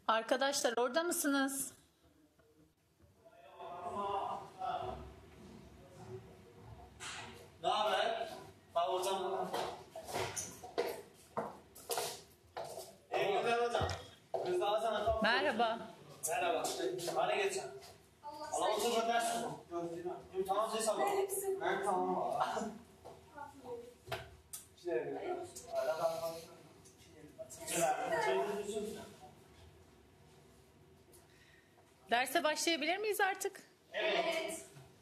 Arkadaşlar orada mısınız? Ne haber? Bak hocam. İyi günler hocam. Rıza sana kapı. Merhaba. Merhaba. Hadi geç. Allah otur ders. Tamam siz sabah. Ben tamam. Derse başlayabilir miyiz artık? Evet.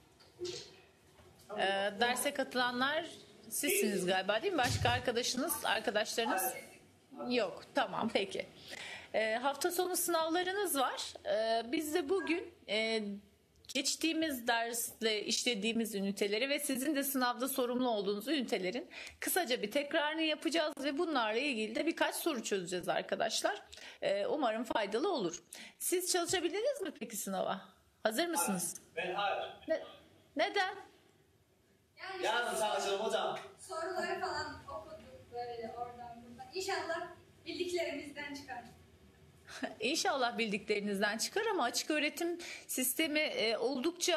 Derse katılanlar sizsiniz galiba, değil mi? Başka arkadaşlarınız? Yok. Tamam, peki. Hafta sonu sınavlarınız var. Biz de bugün geçtiğimiz dersle işlediğimiz üniteleri ve sizin de sınavda sorumlu olduğunuz ünitelerin kısaca bir tekrarını yapacağız ve bunlarla ilgili de birkaç soru çözeceğiz arkadaşlar. Umarım faydalı olur. Siz çalışabildiniz mi peki sınava? Hazır mısınız? Ben hayır. Neden? Yani Yarın çalışırım hocam. soruları falan okuduk böyle oradan buradan. İnşallah bildiklerimizden çıkar. İnşallah bildiklerinizden çıkar ama açık öğretim sistemi oldukça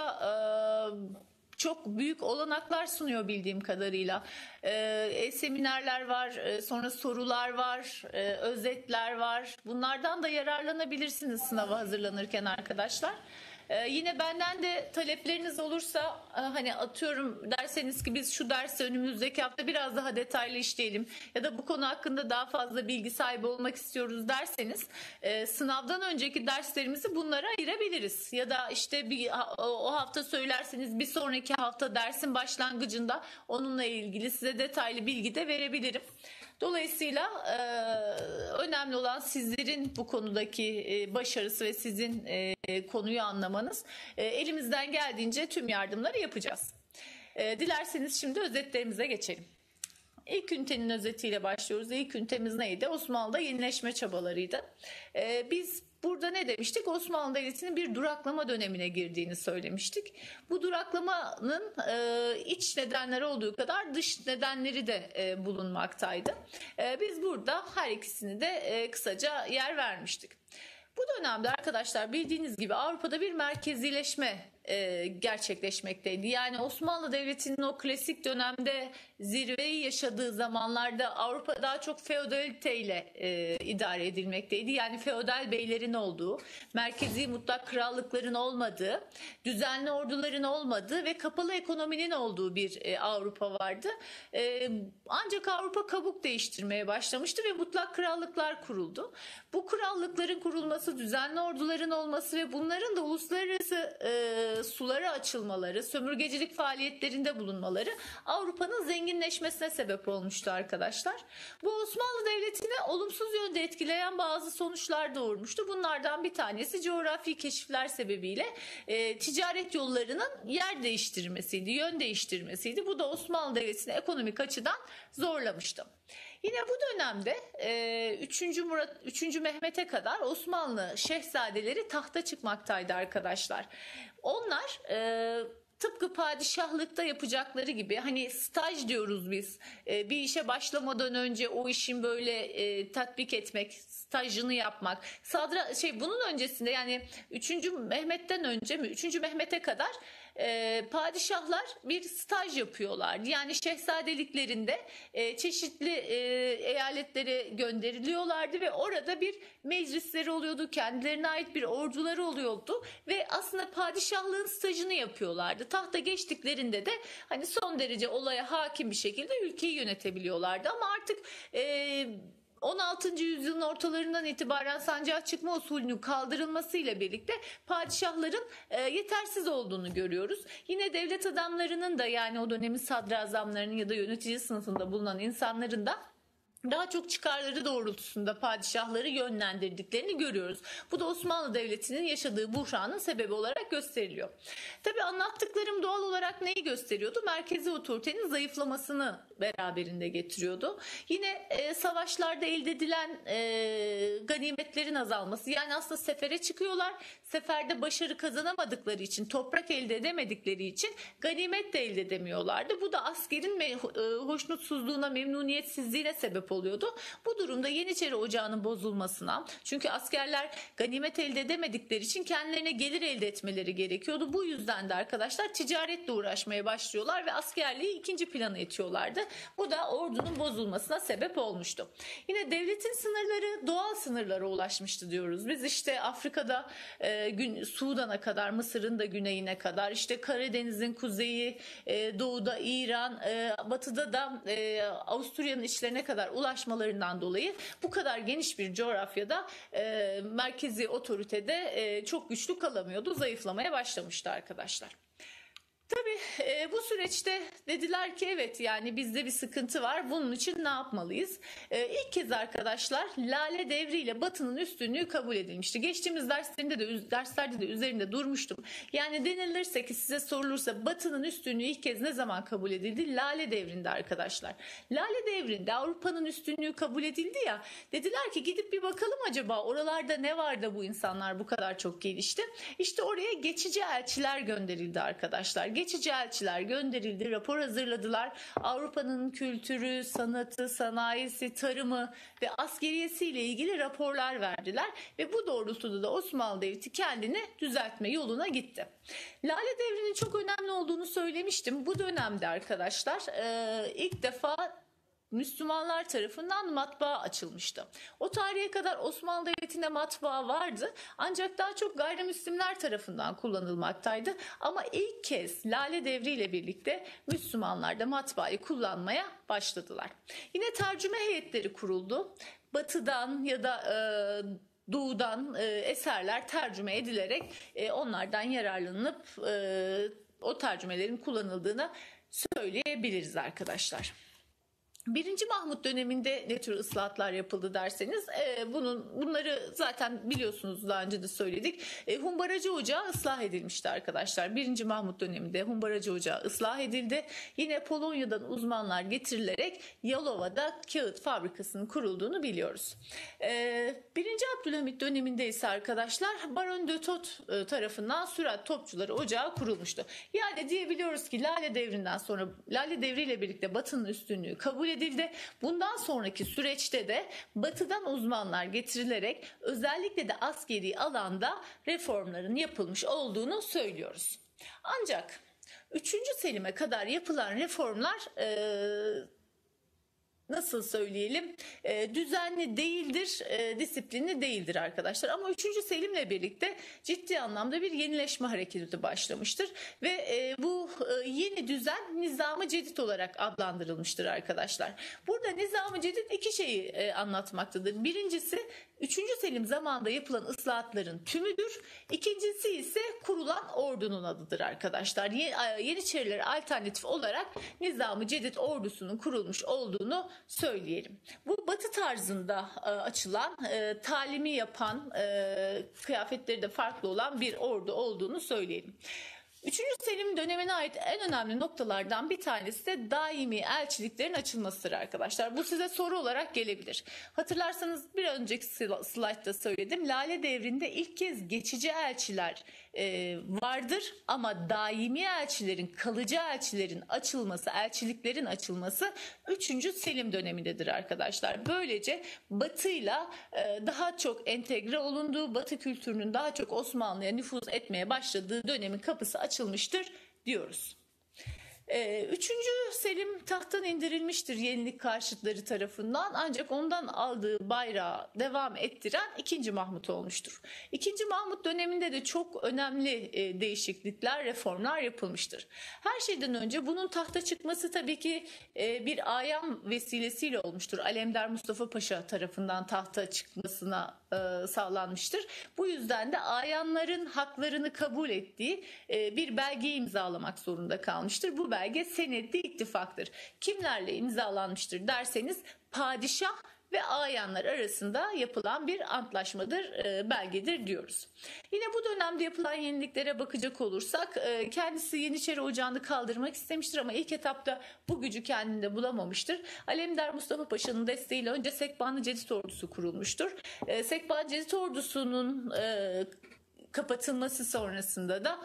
çok büyük olanaklar sunuyor bildiğim kadarıyla. Seminerler var, sonra sorular var, özetler var. Bunlardan da yararlanabilirsiniz sınava hazırlanırken arkadaşlar. Yine benden de talepleriniz olursa hani atıyorum derseniz ki biz şu dersi önümüzdeki hafta biraz daha detaylı işleyelim ya da bu konu hakkında daha fazla bilgi sahibi olmak istiyoruz derseniz sınavdan önceki derslerimizi bunlara ayırabiliriz. Ya da işte o hafta söylerseniz bir sonraki hafta dersin başlangıcında onunla ilgili size detaylı bilgi de verebilirim. Dolayısıyla önemli olan sizlerin bu konudaki başarısı ve sizin konuyu anlamanız. Elimizden geldiğince tüm yardımları yapacağız. Dilerseniz şimdi özetlerimize geçelim. İlk ünitenin özetiyle başlıyoruz. İlk ünitemiz neydi? Osmanlı'da yenileşme çabalarıydı. Biz burada ne demiştik? Osmanlı Devleti'nin bir duraklama dönemine girdiğini söylemiştik. Bu duraklamanın iç nedenleri olduğu kadar dış nedenleri de bulunmaktaydı. Biz burada her ikisini de kısaca yer vermiştik. Bu dönemde arkadaşlar bildiğiniz gibi Avrupa'da bir merkezileşme gerçekleşmekteydi. Yani Osmanlı Devleti'nin o klasik dönemde zirveyi yaşadığı zamanlarda Avrupa daha çok feodaliteyle idare edilmekteydi. Yani feodal beylerin olduğu, merkezi mutlak krallıkların olmadığı, düzenli orduların olmadığı ve kapalı ekonominin olduğu bir Avrupa vardı. Ancak Avrupa kabuk değiştirmeye başlamıştı ve mutlak krallıklar kuruldu. Bu krallıkların kurulması, düzenli orduların olması ve bunların da uluslararası sulara açılmaları, sömürgecilik faaliyetlerinde bulunmaları Avrupa'nın zenginleşmesine sebep olmuştu arkadaşlar. Bu Osmanlı Devleti'ni olumsuz yönde etkileyen bazı sonuçlar doğurmuştu. Bunlardan bir tanesi coğrafi keşifler sebebiyle ticaret yollarının yer değiştirmesiydi, yön değiştirmesiydi. Bu da Osmanlı Devleti'ni ekonomik açıdan zorlamıştı. Yine bu dönemde 3. Mehmet'e kadar Osmanlı şehzadeleri tahta çıkmaktaydı arkadaşlar. Onlar tıpkı padişahlıkta yapacakları gibi hani staj diyoruz biz, bir işe başlamadan önce o işin böyle tatbik etmek, stajını yapmak. Bunun öncesinde yani 3. Mehmet'ten önce mi 3. Mehmet'e kadar padişahlar bir staj yapıyorlar. Yani şehzadeliklerinde çeşitli eyaletlere gönderiliyorlardı ve orada bir meclisleri oluyordu. Kendilerine ait bir orduları oluyordu ve aslında padişahlığın stajını yapıyorlardı. Tahta geçtiklerinde de hani son derece olaya hakim bir şekilde ülkeyi yönetebiliyorlardı. Ama artık 16. yüzyılın ortalarından itibaren sancağa çıkma usulünün kaldırılmasıyla birlikte padişahların yetersiz olduğunu görüyoruz. Yine devlet adamlarının da yani o dönemin sadrazamlarının ya da yönetici sınıfında bulunan insanların da daha çok çıkarları doğrultusunda padişahları yönlendirdiklerini görüyoruz. Bu da Osmanlı Devleti'nin yaşadığı buhranın sebebi olarak gösteriliyor. Tabii anlattıklarım doğal olarak neyi gösteriyordu? Merkezi otoritenin zayıflamasını beraberinde getiriyordu. Yine savaşlarda elde edilen ganimetlerin azalması. Yani aslında sefere çıkıyorlar. seferde başarı kazanamadıkları için, toprak elde edemedikleri için ganimet de elde edemiyorlardı. Bu da askerin hoşnutsuzluğuna, memnuniyetsizliğine sebep oluyordu. Bu durumda Yeniçeri Ocağı'nın bozulmasına, çünkü askerler ganimet elde edemedikleri için kendilerine gelir elde etmeleri gerekiyordu. Bu yüzden de arkadaşlar ticaretle uğraşmaya başlıyorlar ve askerliği ikinci plana itiyorlardı. Bu da ordunun bozulmasına sebep olmuştu. Yine devletin sınırları doğal sınırlara ulaşmıştı diyoruz. Biz işte Afrika'da Sudan'a kadar, Mısır'ın da güneyine kadar, işte Karadeniz'in kuzeyi, doğuda İran, batıda da Avusturya'nın içlerine kadar ulaşmalarından dolayı bu kadar geniş bir coğrafyada merkezi otoritede çok güçlü kalamıyordu. Zayıflamaya başlamıştı arkadaşlar. Tabii bu süreçte dediler ki evet, yani bizde bir sıkıntı var. Bunun için ne yapmalıyız? İlk kez arkadaşlar Lale Devri ile Batı'nın üstünlüğü kabul edilmişti. Geçtiğimiz derslerde de üzerinde durmuştum. Yani denilirse ki, size sorulursa Batı'nın üstünlüğü ilk kez ne zaman kabul edildi? Lale Devri'nde arkadaşlar. Lale Devri'nde Avrupa'nın üstünlüğü kabul edildi ya. Dediler ki gidip bir bakalım acaba oralarda ne var da bu insanlar bu kadar çok gelişti. İşte oraya geçici elçiler gönderildi arkadaşlar. Geçici elçiler gönderildi, rapor hazırladılar. Avrupa'nın kültürü, sanatı, sanayisi, tarımı ve askeriyesi ile ilgili raporlar verdiler ve bu doğrultuda da Osmanlı Devleti kendini düzeltme yoluna gitti. Lale Devri'nin çok önemli olduğunu söylemiştim. Bu dönemde arkadaşlar ilk defa Müslümanlar tarafından matbaa açılmıştı. O tarihe kadar Osmanlı Devleti'nde matbaa vardı, ancak daha çok gayrimüslimler tarafından kullanılmaktaydı. Ama ilk kez Lale Devri ile birlikte Müslümanlar da matbaayı kullanmaya başladılar. Yine tercüme heyetleri kuruldu. Batıdan ya da doğudan eserler tercüme edilerek onlardan yararlanıp o tercümelerin kullanıldığını söyleyebiliriz arkadaşlar. 1. Mahmut döneminde ne tür ıslahatlar yapıldı derseniz bunları zaten biliyorsunuz, daha önce de söyledik. Humbaracı Ocağı ıslah edilmişti arkadaşlar. 1. Mahmut döneminde Humbaracı Ocağı ıslah edildi. Yine Polonya'dan uzmanlar getirilerek Yalova'da kağıt fabrikasının kurulduğunu biliyoruz. 1. Abdülhamit döneminde ise arkadaşlar Baron de Thot tarafından Sürat Topçuları Ocağı kurulmuştu. Yani diyebiliyoruz ki Lale Devri'nden sonra, Lale Devri ile birlikte Batı'nın üstünlüğü kabul edildi. Bundan sonraki süreçte de Batı'dan uzmanlar getirilerek özellikle de askeri alanda reformların yapılmış olduğunu söylüyoruz. Ancak 3. Selim'e kadar yapılan reformlar nasıl söyleyelim, düzenli değildir, disiplinli değildir arkadaşlar. Ama 3. Selim'le birlikte ciddi anlamda bir yenileşme hareketi başlamıştır. Ve bu yeni düzen Nizam-ı Cedid olarak adlandırılmıştır arkadaşlar. Burada Nizam-ı Cedid iki şeyi anlatmaktadır. Birincisi 3. Selim zamanında yapılan ıslahatların tümüdür. İkincisi ise kurulan ordunun adıdır arkadaşlar. Yeniçeriler alternatif olarak Nizam-ı Cedid ordusunun kurulmuş olduğunu söyleyelim. Bu Batı tarzında açılan, talimi yapan, kıyafetleri de farklı olan bir ordu olduğunu söyleyelim. 3. Selim dönemine ait en önemli noktalardan bir tanesi de daimi elçiliklerin açılmasıdır arkadaşlar. Bu size soru olarak gelebilir. Hatırlarsanız bir önceki slaytta söyledim. Lale Devri'nde ilk kez geçici elçiler vardır ama daimi elçilerin, kalıcı elçilerin açılması, elçiliklerin açılması 3. Selim dönemindedir arkadaşlar. Böylece Batı'yla daha çok entegre olunduğu, Batı kültürünün daha çok Osmanlı'ya nüfuz etmeye başladığı dönemin kapısı açılmıştır diyoruz. 3. Selim tahttan indirilmiştir yenilik karşıtları tarafından, ancak ondan aldığı bayrağı devam ettiren 2. Mahmut olmuştur. 2. Mahmut döneminde de çok önemli değişiklikler, reformlar yapılmıştır. Her şeyden önce bunun tahta çıkması tabii ki bir ayam vesilesiyle olmuştur. Alemdar Mustafa Paşa tarafından tahta çıkmasına sağlanmıştır. Bu yüzden de ayanların haklarını kabul ettiği bir belgeyi imzalamak zorunda kalmıştır. Bu belge seneddi ittifaktır. Kimlerle imzalanmıştır derseniz padişah ve ayanlar arasında yapılan bir antlaşmadır, belgedir diyoruz. Yine bu dönemde yapılan yeniliklere bakacak olursak kendisi Yeniçeri Ocağı'nı kaldırmak istemiştir ama ilk etapta bu gücü kendinde bulamamıştır. Alemdar Mustafa Paşa'nın desteğiyle önce Sekban-ı Cedid ordusu kurulmuştur. Sekban-ı Cedid ordusunun kapatılması sonrasında da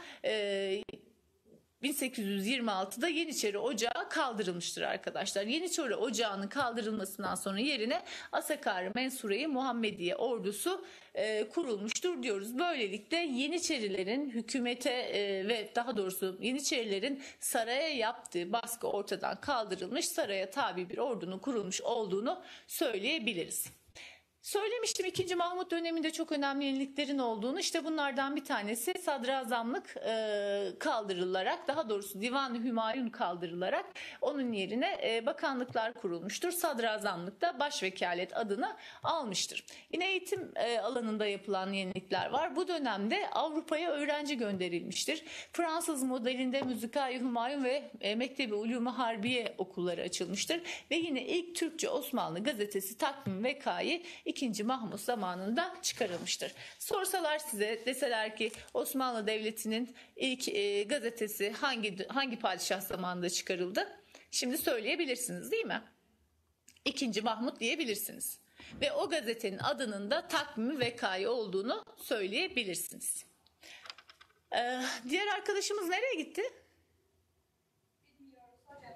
1826'da Yeniçeri Ocağı kaldırılmıştır arkadaşlar. Yeniçeri Ocağı'nın kaldırılmasından sonra yerine Asakar-ı Mensure-i Muhammediye ordusu kurulmuştur diyoruz. Böylelikle Yeniçerilerin hükümete ve daha doğrusu Yeniçerilerin saraya yaptığı baskı ortadan kaldırılmış, saraya tabi bir ordunun kurulmuş olduğunu söyleyebiliriz. Söylemiştim 2. Mahmut döneminde çok önemli yeniliklerin olduğunu. İşte bunlardan bir tanesi sadrazamlık kaldırılarak, daha doğrusu Divan-ı Hümayun kaldırılarak onun yerine bakanlıklar kurulmuştur. Sadrazamlık da başvekalet adını almıştır. Yine eğitim alanında yapılan yenilikler var. Bu dönemde Avrupa'ya öğrenci gönderilmiştir. Fransız modelinde Müzikâ-i Hümayun ve Mektebi Ulûm-i Harbiye okulları açılmıştır. Ve yine ilk Türkçe Osmanlı gazetesi Takvim Vekâ'yı 2. Mahmut zamanında çıkarılmıştır. Sorsalar size, deseler ki Osmanlı Devleti'nin ilk gazetesi hangi padişah zamanında çıkarıldı? Şimdi söyleyebilirsiniz değil mi? 2. Mahmut diyebilirsiniz. Ve o gazetenin adının da Takvim-i Vekâ'yı olduğunu söyleyebilirsiniz. Diğer arkadaşımız nereye gitti? Bilmiyoruz hocam.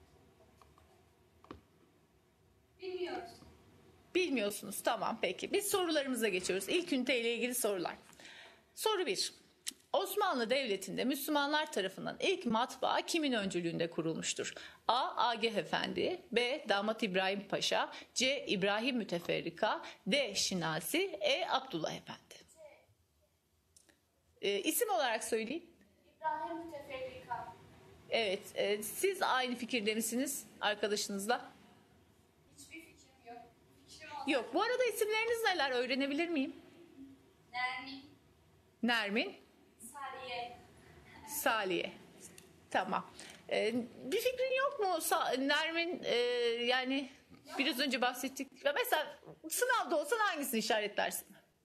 Bilmiyoruz. Bilmiyorsunuz. Tamam peki. Biz sorularımıza geçiyoruz. İlk ünite ile ilgili sorular. Soru 1. Osmanlı Devleti'nde Müslümanlar tarafından ilk matbaa kimin öncülüğünde kurulmuştur? A. Agah Efendi, B. Damat İbrahim Paşa, C. İbrahim Müteferrika, D. Şinasi, E. Abdullah Efendi. İsim olarak söyleyeyim. İbrahim Müteferrika. Evet. Siz aynı fikirde misiniz arkadaşınızla? Hiçbir fikrim yok. Fikrim olsa Yok. Bu arada isimleriniz neler? Öğrenebilir miyim? Nermin, Nermin, Sariye. Saliye. Tamam. Bir fikrin yok mu Nermin? Yani biraz önce bahsettik. Ve mesela sınavda olsan hangisini işaretlersin?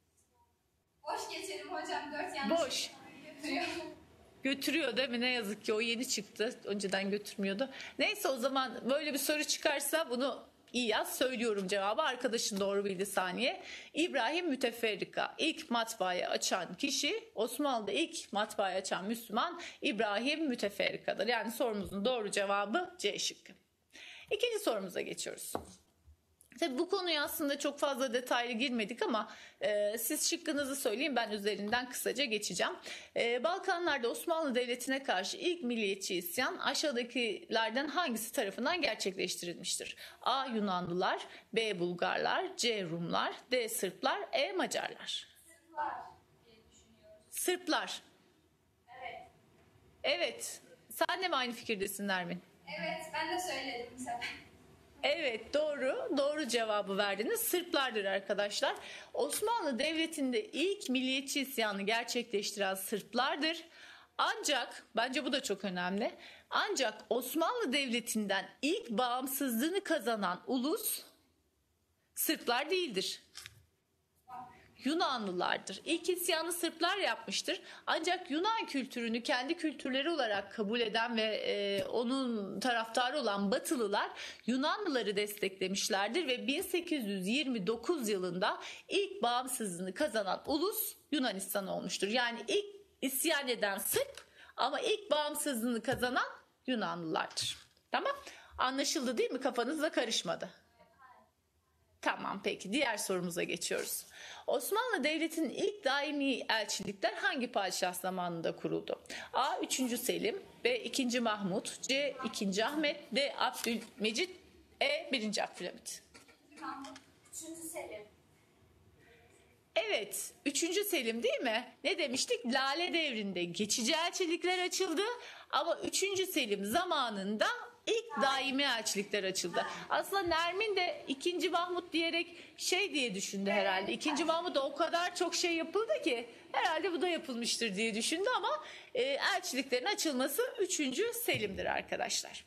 Boş geçelim hocam. 4 yanlış. Boş. Götürüyor. Götürüyor değil mi? Ne yazık ki o yeni çıktı. Önceden götürmüyordu. Neyse o zaman böyle bir soru çıkarsa bunu iyi yaz. Söylüyorum cevabı. Arkadaşın doğru bildi saniye. İbrahim Müteferrika. İlk matbaayı açan kişi, Osmanlı'da ilk matbaayı açan Müslüman İbrahim Müteferrika'dır. Yani sorumuzun doğru cevabı C şıkkı. İkinci sorumuza geçiyoruz. Tabii bu konuya aslında çok fazla detaylı girmedik ama siz şıkkınızı söyleyin, ben üzerinden kısaca geçeceğim. Balkanlarda Osmanlı Devleti'ne karşı ilk milliyetçi isyan aşağıdakilerden hangisi tarafından gerçekleştirilmiştir? A. Yunanlılar, B. Bulgarlar, C. Rumlar, D. Sırplar, E. Macarlar. Sırplar diye düşünüyoruz. Sırplar. Evet. Evet. Sen de mi aynı fikirdesin Nermin? Evet, ben de söyledim bu sefer. Evet doğru. Doğru cevabı verdiniz. Sırplardır arkadaşlar. Osmanlı Devleti'nde ilk milliyetçi isyanı gerçekleştiren Sırplardır. Ancak bence bu da çok önemli. Ancak Osmanlı Devleti'nden ilk bağımsızlığını kazanan ulus Sırplar değildir. Yunanlılardır. İlk isyanı Sırplar yapmıştır. Ancak Yunan kültürünü kendi kültürleri olarak kabul eden ve onun taraftarı olan Batılılar Yunanlıları desteklemişlerdir ve 1829 yılında ilk bağımsızlığını kazanan ulus Yunanistan olmuştur. Yani ilk isyan eden Sırp ama ilk bağımsızlığını kazanan Yunanlılardır. Tamam? Anlaşıldı değil mi? Kafanızda karışmadı. Tamam peki diğer sorumuza geçiyoruz. Osmanlı Devleti'nin ilk daimi elçilikler hangi padişah zamanında kuruldu? A. 3. Selim, B. 2. Mahmut, C. 2. Ahmet, D. Abdülmecit, E. 1. Abdülhamit. 3. Selim. Evet, 3. Selim değil mi? Ne demiştik? Lale Devri'nde geçici elçilikler açıldı ama 3. Selim zamanında ilk daimi elçilikler açıldı. Aslında Nermin de 2. Mahmut diyerek şey diye düşündü herhalde. 2. Mahmut'da o kadar çok şey yapıldı ki herhalde bu da yapılmıştır diye düşündü ama elçiliklerin açılması 3. Selim'dir arkadaşlar.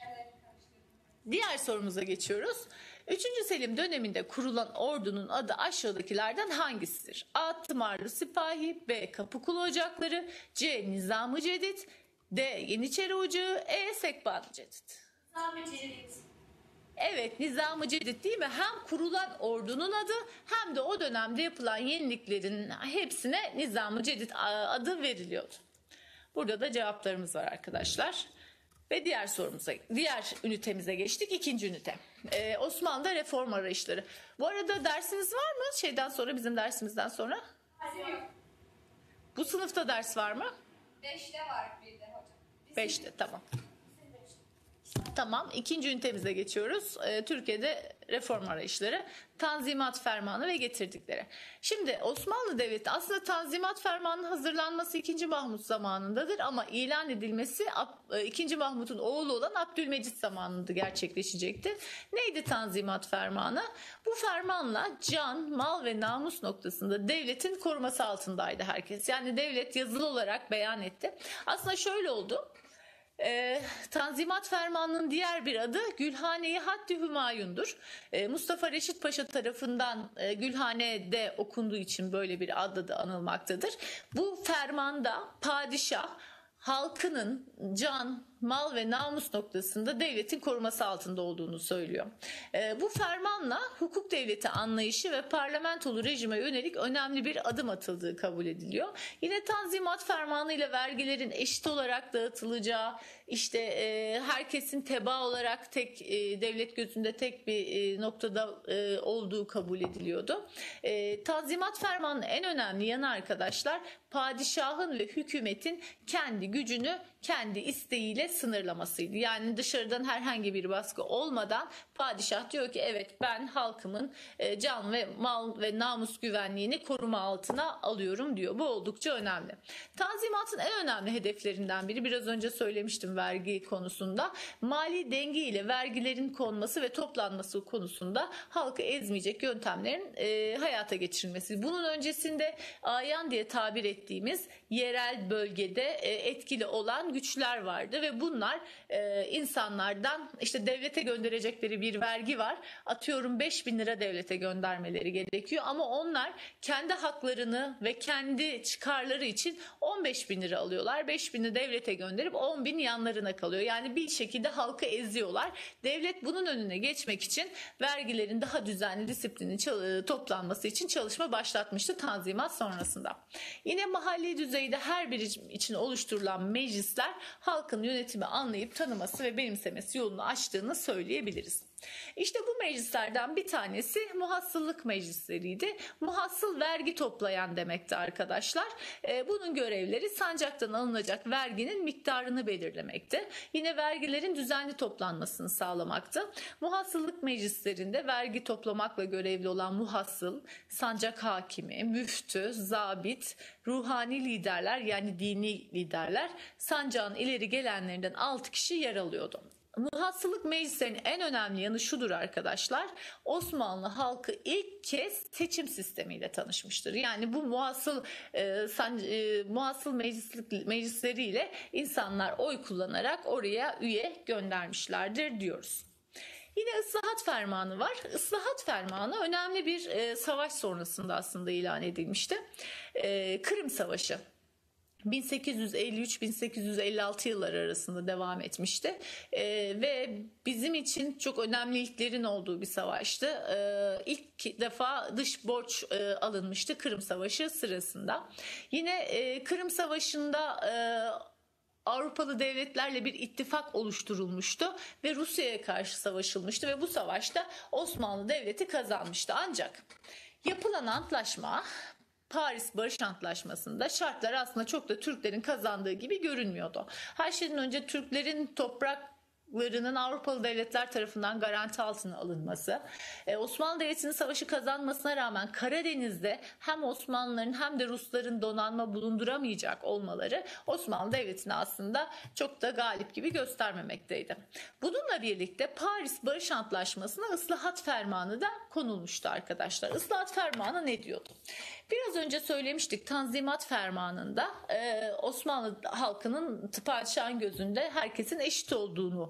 Diğer sorumuza geçiyoruz. 3. Selim döneminde kurulan ordunun adı aşağıdakilerden hangisidir? A. Tımarlı Sipahi, B. Kapıkulu Ocakları, C. Nizam-ı Cedid, D. Yeniçeri Ocağı, E. Sekban-ı Cedid. Nizam-ı Cedid. Evet, Nizam-ı Cedid değil mi? Hem kurulan ordunun adı hem de o dönemde yapılan yeniliklerin hepsine Nizam-ı Cedid adı veriliyordu. Burada da cevaplarımız var arkadaşlar. Ve diğer ünitemize geçtik. İkinci ünite. Osmanlı'da reform arayışları. Bu arada dersiniz var mı? Bizim dersimizden sonra. Hazır yok. Bu sınıfta ders var mı? 5'te var bir de hocam. 5'te, tamam. Tamam, ikinci ünitemize geçiyoruz. Türkiye'de reform arayışları, Tanzimat Fermanı ve getirdikleri. Şimdi Osmanlı Devleti aslında Tanzimat Fermanı'nın hazırlanması 2. Mahmut zamanındadır ama ilan edilmesi 2. Mahmut'un oğlu olan Abdülmecit zamanında gerçekleşecekti. Neydi Tanzimat Fermanı? Bu fermanla can, mal ve namus noktasında devletin koruması altındaydı herkes. Yani devlet yazılı olarak beyan etti. Aslında şöyle oldu. Tanzimat Fermanı'nın diğer bir adı Gülhane-i Haddi Hümayun'dur. Mustafa Reşit Paşa tarafından Gülhane'de okunduğu için böyle bir adla da anılmaktadır. Bu fermanda padişah halkının can, mal ve namus noktasında devletin koruması altında olduğunu söylüyor. Bu fermanla hukuk devleti anlayışı ve parlamentolu rejime yönelik önemli bir adım atıldığı kabul ediliyor. Yine Tanzimat Fermanı ile vergilerin eşit olarak dağıtılacağı, herkesin tebaa olarak tek devlet gözünde tek bir noktada olduğu kabul ediliyordu. Tanzimat Fermanı'nın en önemli yanı arkadaşlar, padişahın ve hükümetin kendi gücünü kendi isteğiyle sınırlamasıydı. Yani dışarıdan herhangi bir baskı olmadan padişah diyor ki evet, ben halkımın can ve mal ve namus güvenliğini koruma altına alıyorum diyor. Bu oldukça önemli. Tanzimatın en önemli hedeflerinden biri, biraz önce söylemiştim vergi konusunda, mali denge ile vergilerin konması ve toplanması konusunda halkı ezmeyecek yöntemlerin hayata geçirilmesi. Bunun öncesinde ayan diye tabir ettiğimiz yerel bölgede etkili olan güçler vardı ve bunlar insanlardan devlete gönderecekleri bir vergi var. Atıyorum 5.000 lira devlete göndermeleri gerekiyor ama onlar kendi haklarını ve kendi çıkarları için 15.000 lira alıyorlar. 5.000'i devlete gönderip 10.000 yanlarına kalıyor. Yani bir şekilde halkı eziyorlar. Devlet bunun önüne geçmek için vergilerin daha düzenli, disiplinin toplanması için çalışma başlatmıştı Tanzimat sonrasında. Yine mahalli düzeyde her biri için oluşturulan meclisler halkın yönetimi anlayıp tanıması ve benimsemesi yolunu açtığını söyleyebiliriz. İşte bu meclislerden bir tanesi muhassıllık meclisleriydi. Muhassıl vergi toplayan demekti arkadaşlar. Bunun görevleri sancaktan alınacak verginin miktarını belirlemekti. Yine vergilerin düzenli toplanmasını sağlamaktı. Muhassıllık meclislerinde vergi toplamakla görevli olan muhassıl, sancak hakimi, müftü, zabit, ruhani liderler yani dini liderler, sancağın ileri gelenlerinden 6 kişi yer alıyordu. Muhassıllık meclislerinin en önemli yanı şudur arkadaşlar. Osmanlı halkı ilk kez seçim sistemiyle tanışmıştır. Yani bu muhassıl meclisleriyle insanlar oy kullanarak oraya üye göndermişlerdir diyoruz. Yine Islahat Fermanı var. Islahat Fermanı önemli bir savaş sonrasında aslında ilan edilmişti. Kırım Savaşı. 1853-1856 yılları arasında devam etmişti ve bizim için çok önemli ilklerin olduğu bir savaştı. İlk defa dış borç alınmıştı Kırım Savaşı sırasında. Yine Kırım Savaşı'nda Avrupalı devletlerle bir ittifak oluşturulmuştu ve Rusya'ya karşı savaşılmıştı ve bu savaşta Osmanlı Devleti kazanmıştı. Ancak yapılan antlaşma, Paris Barış Antlaşması'nda şartlar aslında çok da Türklerin kazandığı gibi görünmüyordu. Her şeyden önce Türklerin topraklarının Avrupalı devletler tarafından garanti altına alınması, Osmanlı Devleti'nin savaşı kazanmasına rağmen Karadeniz'de hem Osmanlıların hem de Rusların donanma bulunduramayacak olmaları Osmanlı Devleti'ni aslında çok da galip gibi göstermemekteydi. Bununla birlikte Paris Barış Antlaşması'na Islahat Fermanı da konulmuştu arkadaşlar. Islahat Fermanı ne diyordu? Biraz önce söylemiştik, Tanzimat Fermanı'nda Osmanlı halkının padişahın gözünde herkesin eşit olduğunu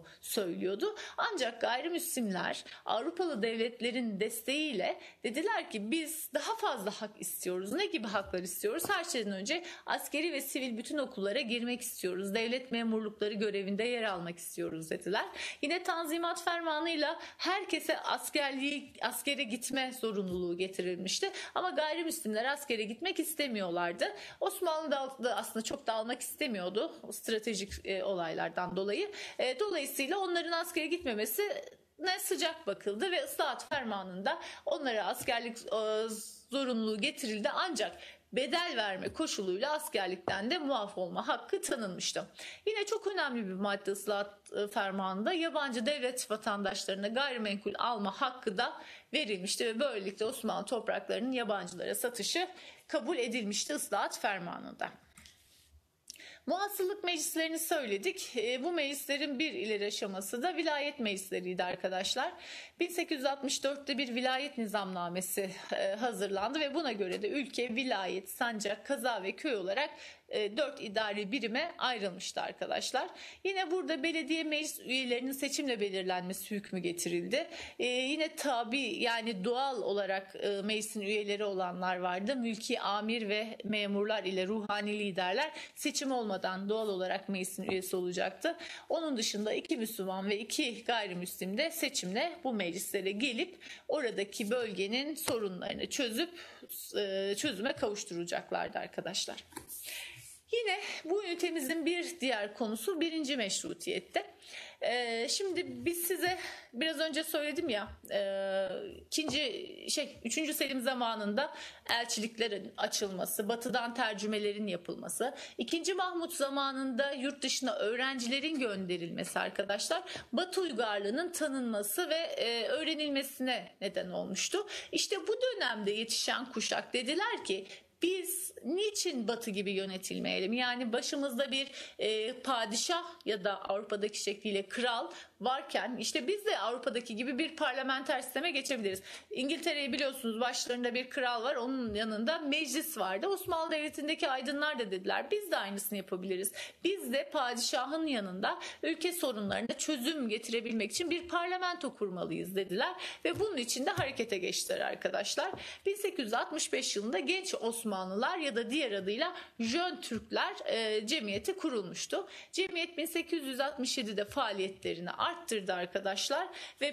söylüyordu. Ancak gayrimüslimler Avrupalı devletlerin desteğiyle dediler ki biz daha fazla hak istiyoruz. Ne gibi haklar istiyoruz? Her şeyden önce askeri ve sivil bütün okullara girmek istiyoruz. Devlet memurlukları görevinde yer almak istiyoruz dediler. Yine Tanzimat Fermanı'yla herkese askere gitme zorunluluğu getirilmişti. Ama gayrimüslimler askere gitmek istemiyorlardı. Osmanlı da aslında çok da almak istemiyordu stratejik olaylardan dolayı. Dolayısıyla onların askere gitmemesi ne sıcak bakıldı ve ıslahat fermanında onlara askerlik zorunluluğu getirildi, ancak bedel verme koşuluyla askerlikten de muaf olma hakkı tanınmıştı. Yine çok önemli bir madde ıslahat fermanında yabancı devlet vatandaşlarına gayrimenkul alma hakkı da verilmişti ve böylelikle Osmanlı topraklarının yabancılara satışı kabul edilmişti ıslahat fermanında. Muhasırlık meclislerini söyledik. Bu meclislerin bir ileri aşaması da vilayet meclisleriydi arkadaşlar. 1864'te bir vilayet nizamnamesi hazırlandı ve buna göre de ülke vilayet, sancak, kaza ve köy olarak 4 idari birime ayrılmıştı arkadaşlar. Yine burada belediye meclis üyelerinin seçimle belirlenmesi hükmü getirildi. Yine tabi yani doğal olarak meclisin üyeleri olanlar vardı. Mülki amir ve memurlar ile ruhani liderler seçim olmadan doğal olarak meclisin üyesi olacaktı. Onun dışında 2 Müslüman ve 2 gayrimüslim de seçimle bu meclislere gelip oradaki bölgenin sorunlarını çözüp çözüme kavuşturacaklardı arkadaşlar. Yine bu ünitemizin bir diğer konusu 1. meşrutiyette. Şimdi biz size biraz önce söyledim ya, 3. Selim zamanında elçiliklerin açılması, batıdan tercümelerin yapılması, 2. Mahmut zamanında yurt dışına öğrencilerin gönderilmesi arkadaşlar, Batı uygarlığının tanınması ve öğrenilmesine neden olmuştu. İşte bu dönemde yetişen kuşak dediler ki biz niçin Batı gibi yönetilmeyelim? Yani başımızda bir padişah ya da Avrupa'daki şekliyle kral varken işte biz de Avrupa'daki gibi bir parlamenter sisteme geçebiliriz. İngiltere'yi biliyorsunuz, başlarında bir kral var, onun yanında meclis vardı. Osmanlı Devleti'ndeki aydınlar da dediler biz de aynısını yapabiliriz. Biz de padişahın yanında ülke sorunlarına çözüm getirebilmek için bir parlamento kurmalıyız dediler ve bunun için de harekete geçtiler arkadaşlar. 1865 yılında Genç Osmanlılar ya da diğer adıyla Jön Türkler cemiyeti kurulmuştu. Cemiyet 1867'de faaliyetlerini arttırdı arkadaşlar ve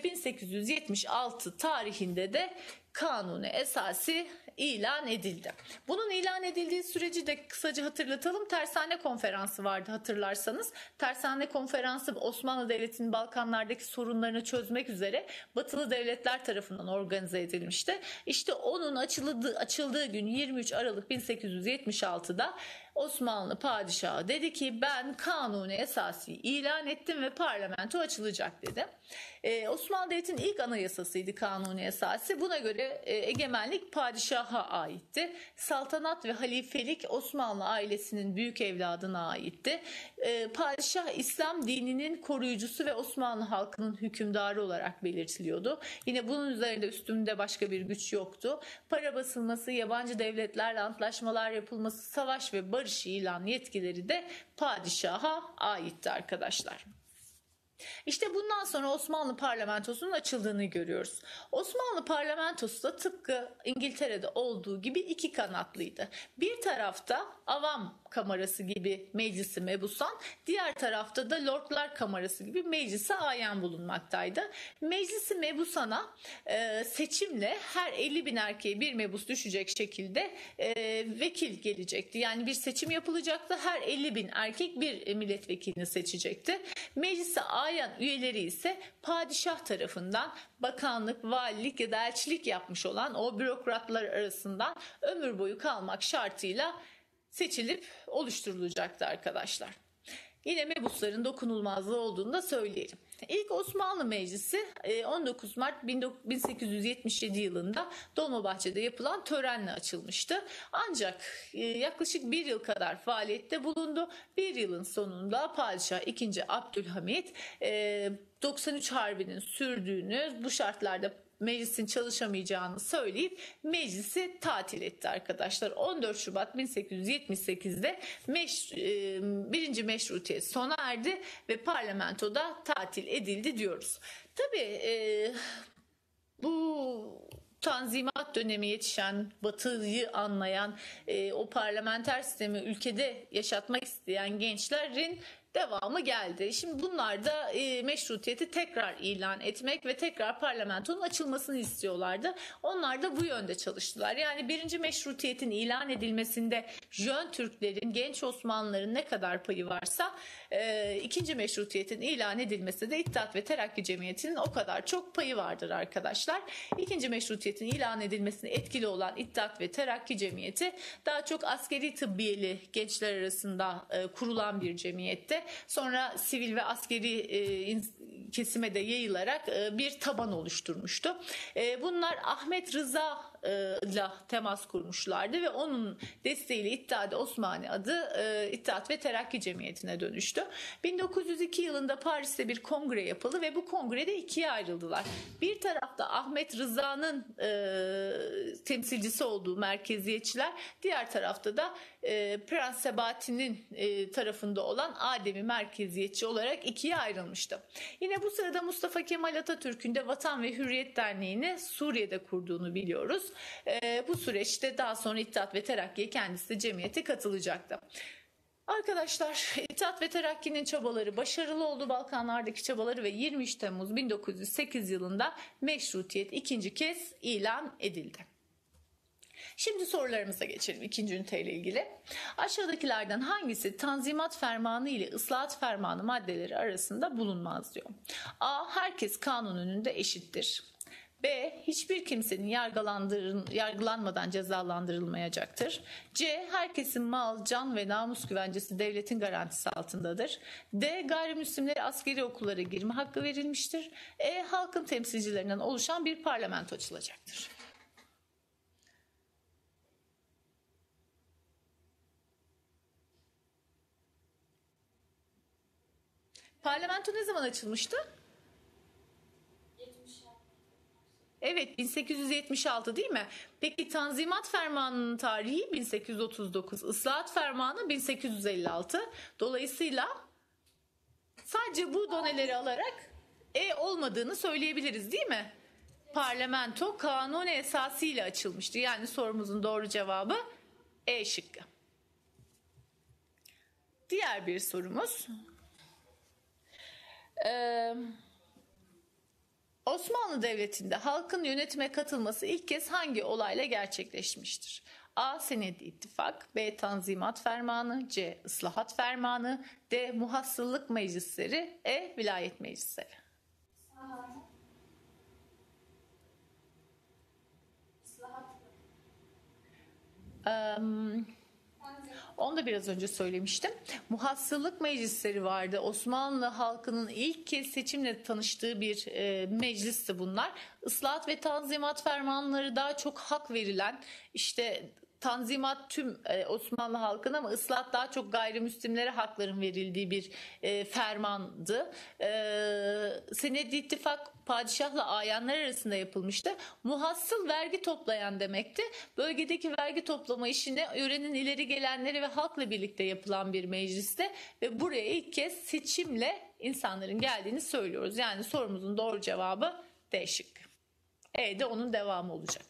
1876 tarihinde de Kanuni Esası ilan edildi. Bunun ilan edildiği süreci de kısaca hatırlatalım. Tersane Konferansı vardı hatırlarsanız. Tersane Konferansı Osmanlı Devleti'nin Balkanlardaki sorunlarını çözmek üzere Batılı devletler tarafından organize edilmişti. İşte onun açıldığı gün 23 Aralık 1876'da Osmanlı padişahı dedi ki ben Kanuni Esası ilan ettim ve parlamento açılacak dedi. Osmanlı Devleti'nin ilk anayasasıydı Kanuni Esası. Buna göre egemenlik padişaha aitti. Saltanat ve halifelik Osmanlı ailesinin büyük evladına aitti. Padişah İslam dininin koruyucusu ve Osmanlı halkının hükümdarı olarak belirtiliyordu. Yine bunun üzerinde üstünde başka bir güç yoktu. Para basılması, yabancı devletlerle antlaşmalar yapılması, savaş ve barış ilan yetkileri de padişaha aitti arkadaşlar. İşte bundan sonra Osmanlı parlamentosunun açıldığını görüyoruz. Osmanlı parlamentosu da tıpkı İngiltere'de olduğu gibi 2 kanatlıydı. Bir tarafta avam kamerası gibi meclisi mebusan, diğer tarafta da lordlar kamerası gibi meclisi ayan bulunmaktaydı. Meclisi mebusana seçimle her 50 bin erkeğe bir mebus düşecek şekilde vekil gelecekti. Yani bir seçim yapılacaktı. Her 50 bin erkek bir milletvekilini seçecekti. Meclisi ayan üyeleri ise padişah tarafından bakanlık, valilik ya da elçilik yapmış olan o bürokratlar arasından ömür boyu kalmak şartıyla seçilip oluşturulacaktı arkadaşlar. Yine mebusların dokunulmazlığı olduğunu da söyleyelim. İlk Osmanlı Meclisi 19 Mart 1877 yılında Dolmabahçe'de yapılan törenle açılmıştı. Ancak yaklaşık bir yıl kadar faaliyette bulundu. Bir yılın sonunda Padişah II. Abdülhamit 93 Harbi'nin sürdüğünü, bu şartlarda meclisin çalışamayacağını söyleyip meclisi tatil etti arkadaşlar. 14 Şubat 1878'de birinci meşrutiyet sona erdi ve parlamentoda tatil edildi diyoruz. Tabii bu Tanzimat dönemi yetişen, Batı'yı anlayan, o parlamenter sistemi ülkede yaşatmak isteyen gençlerin devamı geldi. Şimdi bunlar da meşrutiyeti tekrar ilan etmek ve tekrar parlamentonun açılmasını istiyorlardı. Onlar da bu yönde çalıştılar. Yani birinci meşrutiyetin ilan edilmesinde Jön Türklerin, genç Osmanlıların ne kadar payı varsa ikinci meşrutiyetin ilan edilmesi de İttihat ve Terakki Cemiyeti'nin o kadar çok payı vardır arkadaşlar. İkinci meşrutiyetin ilan edilmesine etkili olan İttihat ve Terakki Cemiyeti daha çok askeri tıbbiyeli gençler arasında kurulan bir cemiyetti. Sonra sivil ve askeri kesime de yayılarak bir taban oluşturmuştu. Bunlar Ahmet Rıza ile temas kurmuşlardı ve onun desteğiyle İttihat-ı Osmani adı İttihat ve Terakki Cemiyeti'ne dönüştü. 1902 yılında Paris'te bir kongre yapıldı ve bu kongrede ikiye ayrıldılar. Bir tarafta Ahmet Rıza'nın temsilcisi olduğu merkeziyetçiler, diğer tarafta da Prens Sebati'nin tarafında olan Adem'i merkeziyetçi olarak ikiye ayrılmıştı. Yine bu sırada Mustafa Kemal Atatürk'ün de Vatan ve Hürriyet Derneği'ni Suriye'de kurduğunu biliyoruz. Bu süreçte daha sonra İttihat ve Terakki'ye kendisi de cemiyete katılacaktı. Arkadaşlar, İttihat ve Terakki'nin çabaları başarılı oldu, Balkanlardaki çabaları, ve 23 Temmuz 1908 yılında meşrutiyet ikinci kez ilan edildi. Şimdi sorularımıza geçelim ikinci üniteyle ilgili. Aşağıdakilerden hangisi Tanzimat Fermanı ile Islahat Fermanı maddeleri arasında bulunmaz diyor. A. Herkes kanun önünde eşittir. B. Hiçbir kimsenin yargılanmadan cezalandırılmayacaktır. C. Herkesin mal, can ve namus güvencesi devletin garantisi altındadır. D. Gayrimüslimlere askeri okullara girme hakkı verilmiştir. E. Halkın temsilcilerinden oluşan bir parlamento açılacaktır. Parlamento ne zaman açılmıştı? Evet, 1876 değil mi? Peki Tanzimat Fermanı'nın tarihi 1839, Islahat Fermanı 1856. Dolayısıyla sadece bu doneleri alarak olmadığını söyleyebiliriz değil mi? Parlamento kanun esasıyla açılmıştı. Yani sorumuzun doğru cevabı E şıkkı. Diğer bir sorumuz. Osmanlı Devleti'nde halkın yönetime katılması ilk kez hangi olayla gerçekleşmiştir? A. Senedi İttifak, B. Tanzimat Fermanı, C. Islahat Fermanı, D. Muhassıllık Meclisleri, E. Vilayet Meclisleri. Onu da biraz önce söylemiştim. Muhassıllık meclisleri vardı. Osmanlı halkının ilk kez seçimle tanıştığı bir meclisti bunlar. Islahat ve tanzimat fermanları daha çok hak verilen, işte Tanzimat tüm Osmanlı halkına ama ıslahat daha çok gayrimüslimlere hakların verildiği bir fermandı. Senedi İttifak padişahla ayanlar arasında yapılmıştı. Muhassıl vergi toplayan demekti. Bölgedeki vergi toplama işine yörenin ileri gelenleri ve halkla birlikte yapılan bir mecliste ve buraya ilk kez seçimle insanların geldiğini söylüyoruz. Yani sorumuzun doğru cevabı D şıkkı. E de onun devamı olacak.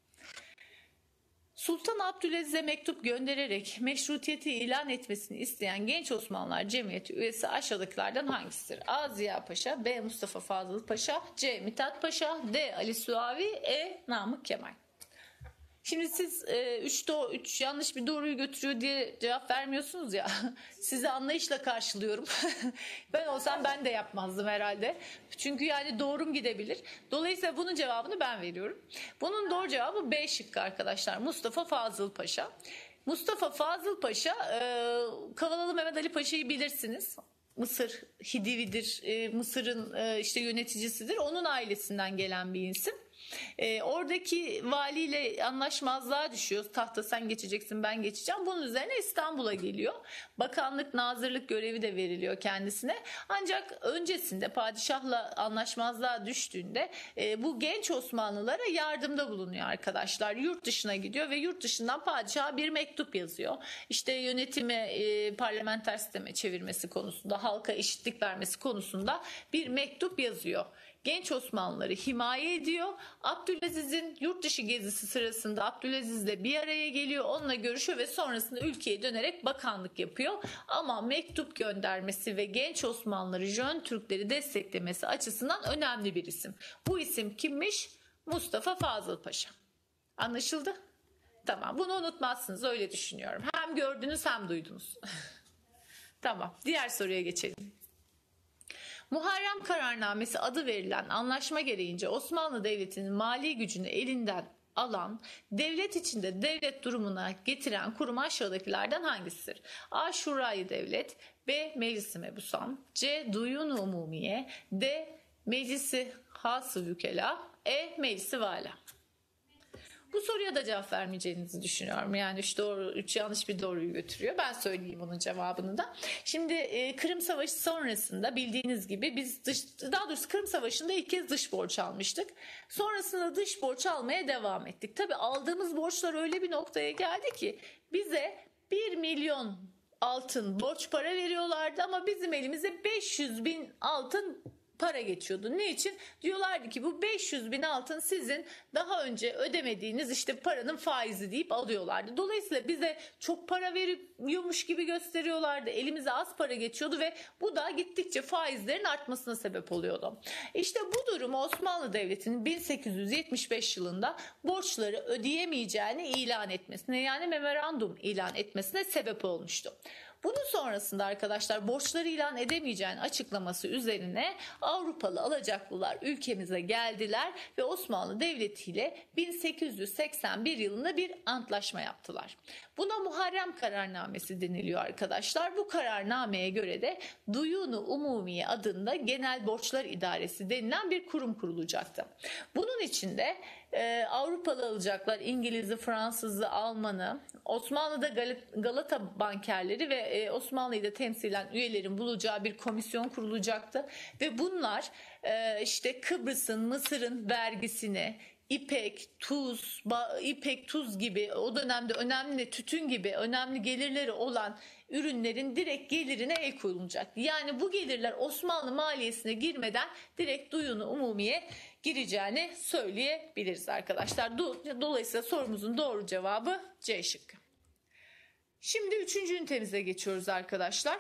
Sultan Abdülaziz'e mektup göndererek meşrutiyeti ilan etmesini isteyen Genç Osmanlılar Cemiyeti üyesi aşağıdakilerden hangisidir? A. Ziya Paşa, B. Mustafa Fazıl Paşa, C. Mithat Paşa, D. Ali Suavi, E. Namık Kemal. Şimdi siz 3 yanlış bir doğruyu götürüyor diye cevap vermiyorsunuz ya. Sizi anlayışla karşılıyorum. Ben olsam ben de yapmazdım herhalde. Çünkü yani doğrum gidebilir. Dolayısıyla bunun cevabını ben veriyorum. Bunun doğru cevabı B şıkkı arkadaşlar. Mustafa Fazıl Paşa. Mustafa Fazıl Paşa, Kavalalı Mehmet Ali Paşa'yı bilirsiniz. Mısır Hidividir, Mısır'ın işte yöneticisidir. Onun ailesinden gelen bir isim. Oradaki valiyle anlaşmazlığa düşüyor. Tahta sen geçeceksin, ben geçeceğim. Bunun üzerine İstanbul'a geliyor. Bakanlık, nazırlık görevi de veriliyor kendisine. Ancak öncesinde padişahla anlaşmazlığa düştüğünde bu genç Osmanlılara yardımda bulunuyor arkadaşlar. Yurt dışına gidiyor ve yurt dışından padişaha bir mektup yazıyor. İşte yönetimi parlamenter sisteme çevirmesi konusunda, halka eşitlik vermesi konusunda bir mektup yazıyor. Genç Osmanlıları himaye ediyor. Abdülaziz'in yurt dışı gezisi sırasında Abdülaziz'le bir araya geliyor. Onunla görüşüyor ve sonrasında ülkeye dönerek bakanlık yapıyor. Ama mektup göndermesi ve genç Osmanlıları, Jön Türkleri desteklemesi açısından önemli bir isim. Bu isim kimmiş? Mustafa Fazıl Paşa. Anlaşıldı? Tamam, bunu unutmazsınız, öyle düşünüyorum. Hem gördünüz hem duydunuz. Tamam, diğer soruya geçelim. Muharrem Kararnamesi adı verilen anlaşma gereğince Osmanlı Devleti'nin mali gücünü elinden alan, devlet içinde devlet durumuna getiren kurum aşağıdakilerden hangisidir? A. Şurayı Devlet, B. Meclis-i Mebusan, C. Duyun-u Umumiye, D. Meclisi Has-ı Vükela, E. Meclisi Vala. Bu soruya da cevap vermeyeceğinizi düşünüyorum. Yani 3 yanlış bir doğruyu götürüyor. Ben söyleyeyim onun cevabını da. Şimdi Kırım Savaşı sonrasında bildiğiniz gibi biz daha doğrusu Kırım Savaşı'nda ilk kez dış borç almıştık. Sonrasında dış borç almaya devam ettik. Tabii aldığımız borçlar öyle bir noktaya geldi ki bize 1 milyon altın borç para veriyorlardı ama bizim elimize 500 bin altın para geçiyordu. Ne için? Diyorlardı ki bu 500 bin altın sizin daha önce ödemediğiniz işte paranın faizi deyip alıyorlardı. Dolayısıyla bize çok para veriyormuş gibi gösteriyorlardı. Elimize az para geçiyordu ve bu da gittikçe faizlerin artmasına sebep oluyordu. İşte bu durumu Osmanlı Devleti'nin 1875 yılında borçları ödeyemeyeceğini ilan etmesine, yani memorandum ilan etmesine sebep olmuştu. Bunun sonrasında arkadaşlar borçları ilan edemeyeceğini açıklaması üzerine Avrupalı alacaklılar ülkemize geldiler ve Osmanlı Devleti ile 1881 yılında bir antlaşma yaptılar. Buna Muharrem Kararnamesi deniliyor arkadaşlar. Bu kararnameye göre de Duyun-u Umumiye adında Genel Borçlar İdaresi denilen bir kurum kurulacaktı. Bunun içinde Avrupalı alacaklar İngiliz'i, Fransız'ı, Alman'ı, Osmanlı'da Galata bankerleri ve Osmanlı'yı da temsilen üyelerin bulacağı bir komisyon kurulacaktı ve bunlar işte Kıbrıs'ın, Mısır'ın vergisini, İpek, tuz gibi o dönemde önemli tütün gibi önemli gelirleri olan ürünlerin direkt gelirine el koyulacak. Yani bu gelirler Osmanlı maliyesine girmeden direkt Duyun-u Umumiye gireceğini söyleyebiliriz arkadaşlar. Dolayısıyla sorumuzun doğru cevabı C şıkkı. Şimdi 3. ünitemize geçiyoruz arkadaşlar.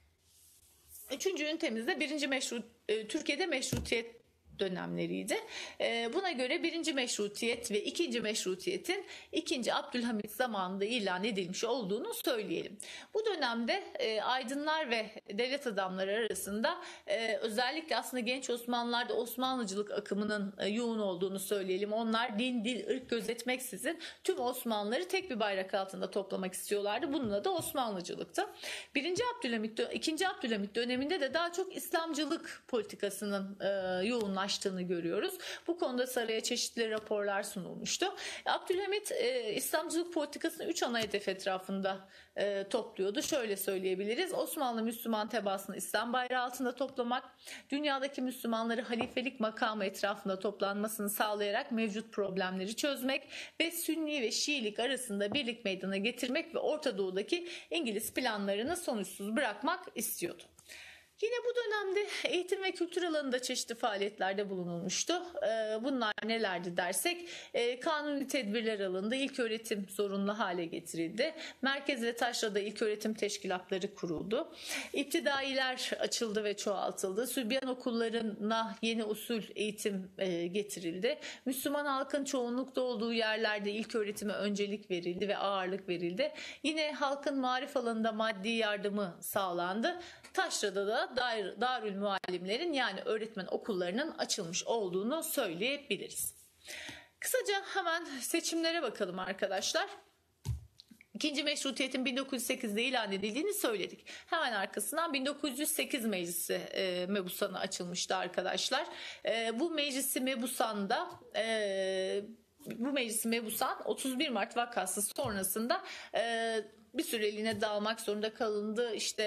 3. ünitemizde Türkiye'de meşrutiyet dönemleriydi. Buna göre 1. meşrutiyet ve 2. meşrutiyetin 2. Abdülhamit zamanında ilan edilmiş olduğunu söyleyelim. Bu dönemde aydınlar ve devlet adamları arasında özellikle aslında genç Osmanlılar'da Osmanlıcılık akımının yoğun olduğunu söyleyelim. Onlar din, dil, ırk gözetmeksizin tüm Osmanlıları tek bir bayrak altında toplamak istiyorlardı. Bununla da Osmanlıcılıktı. 2. Abdülhamit döneminde de daha çok İslamcılık politikasının yoğunlaştığını görüyoruz. Bu konuda saraya çeşitli raporlar sunulmuştu. Abdülhamit İslamcılık politikasını 3 ana hedef etrafında topluyordu. Şöyle söyleyebiliriz. Osmanlı Müslüman tebaasını İslam bayrağı altında toplamak, dünyadaki Müslümanları halifelik makamı etrafında toplanmasını sağlayarak mevcut problemleri çözmek ve Sünni ve Şiilik arasında birlik meydana getirmek ve Orta Doğu'daki İngiliz planlarını sonuçsuz bırakmak istiyordu. Yine bu dönemde eğitim ve kültür alanında çeşitli faaliyetlerde bulunulmuştu. Bunlar nelerdi dersek, kanuni tedbirler alındı, ilköğretim zorunlu hale getirildi. Merkez ve taşrada ilköğretim teşkilatları kuruldu. İptidailer açıldı ve çoğaltıldı. Sübyan okullarına yeni usul eğitim getirildi. Müslüman halkın çoğunlukta olduğu yerlerde ilköğretime öncelik verildi ve ağırlık verildi. Yine halkın marif alanında maddi yardımı sağlandı. Taşrada da Darül Muallimlerin yani öğretmen okullarının açılmış olduğunu söyleyebiliriz. Kısaca hemen seçimlere bakalım arkadaşlar. İkinci meşrutiyetin 1908'de ilan edildiğini söyledik. Hemen arkasından 1908 Meclisi Mebusanı açılmıştı arkadaşlar. Bu Meclisi Mebusan'da bu Meclisi Mebusan 31 Mart vakası sonrasında bir süreliğine dağılmak zorunda kalındı. İşte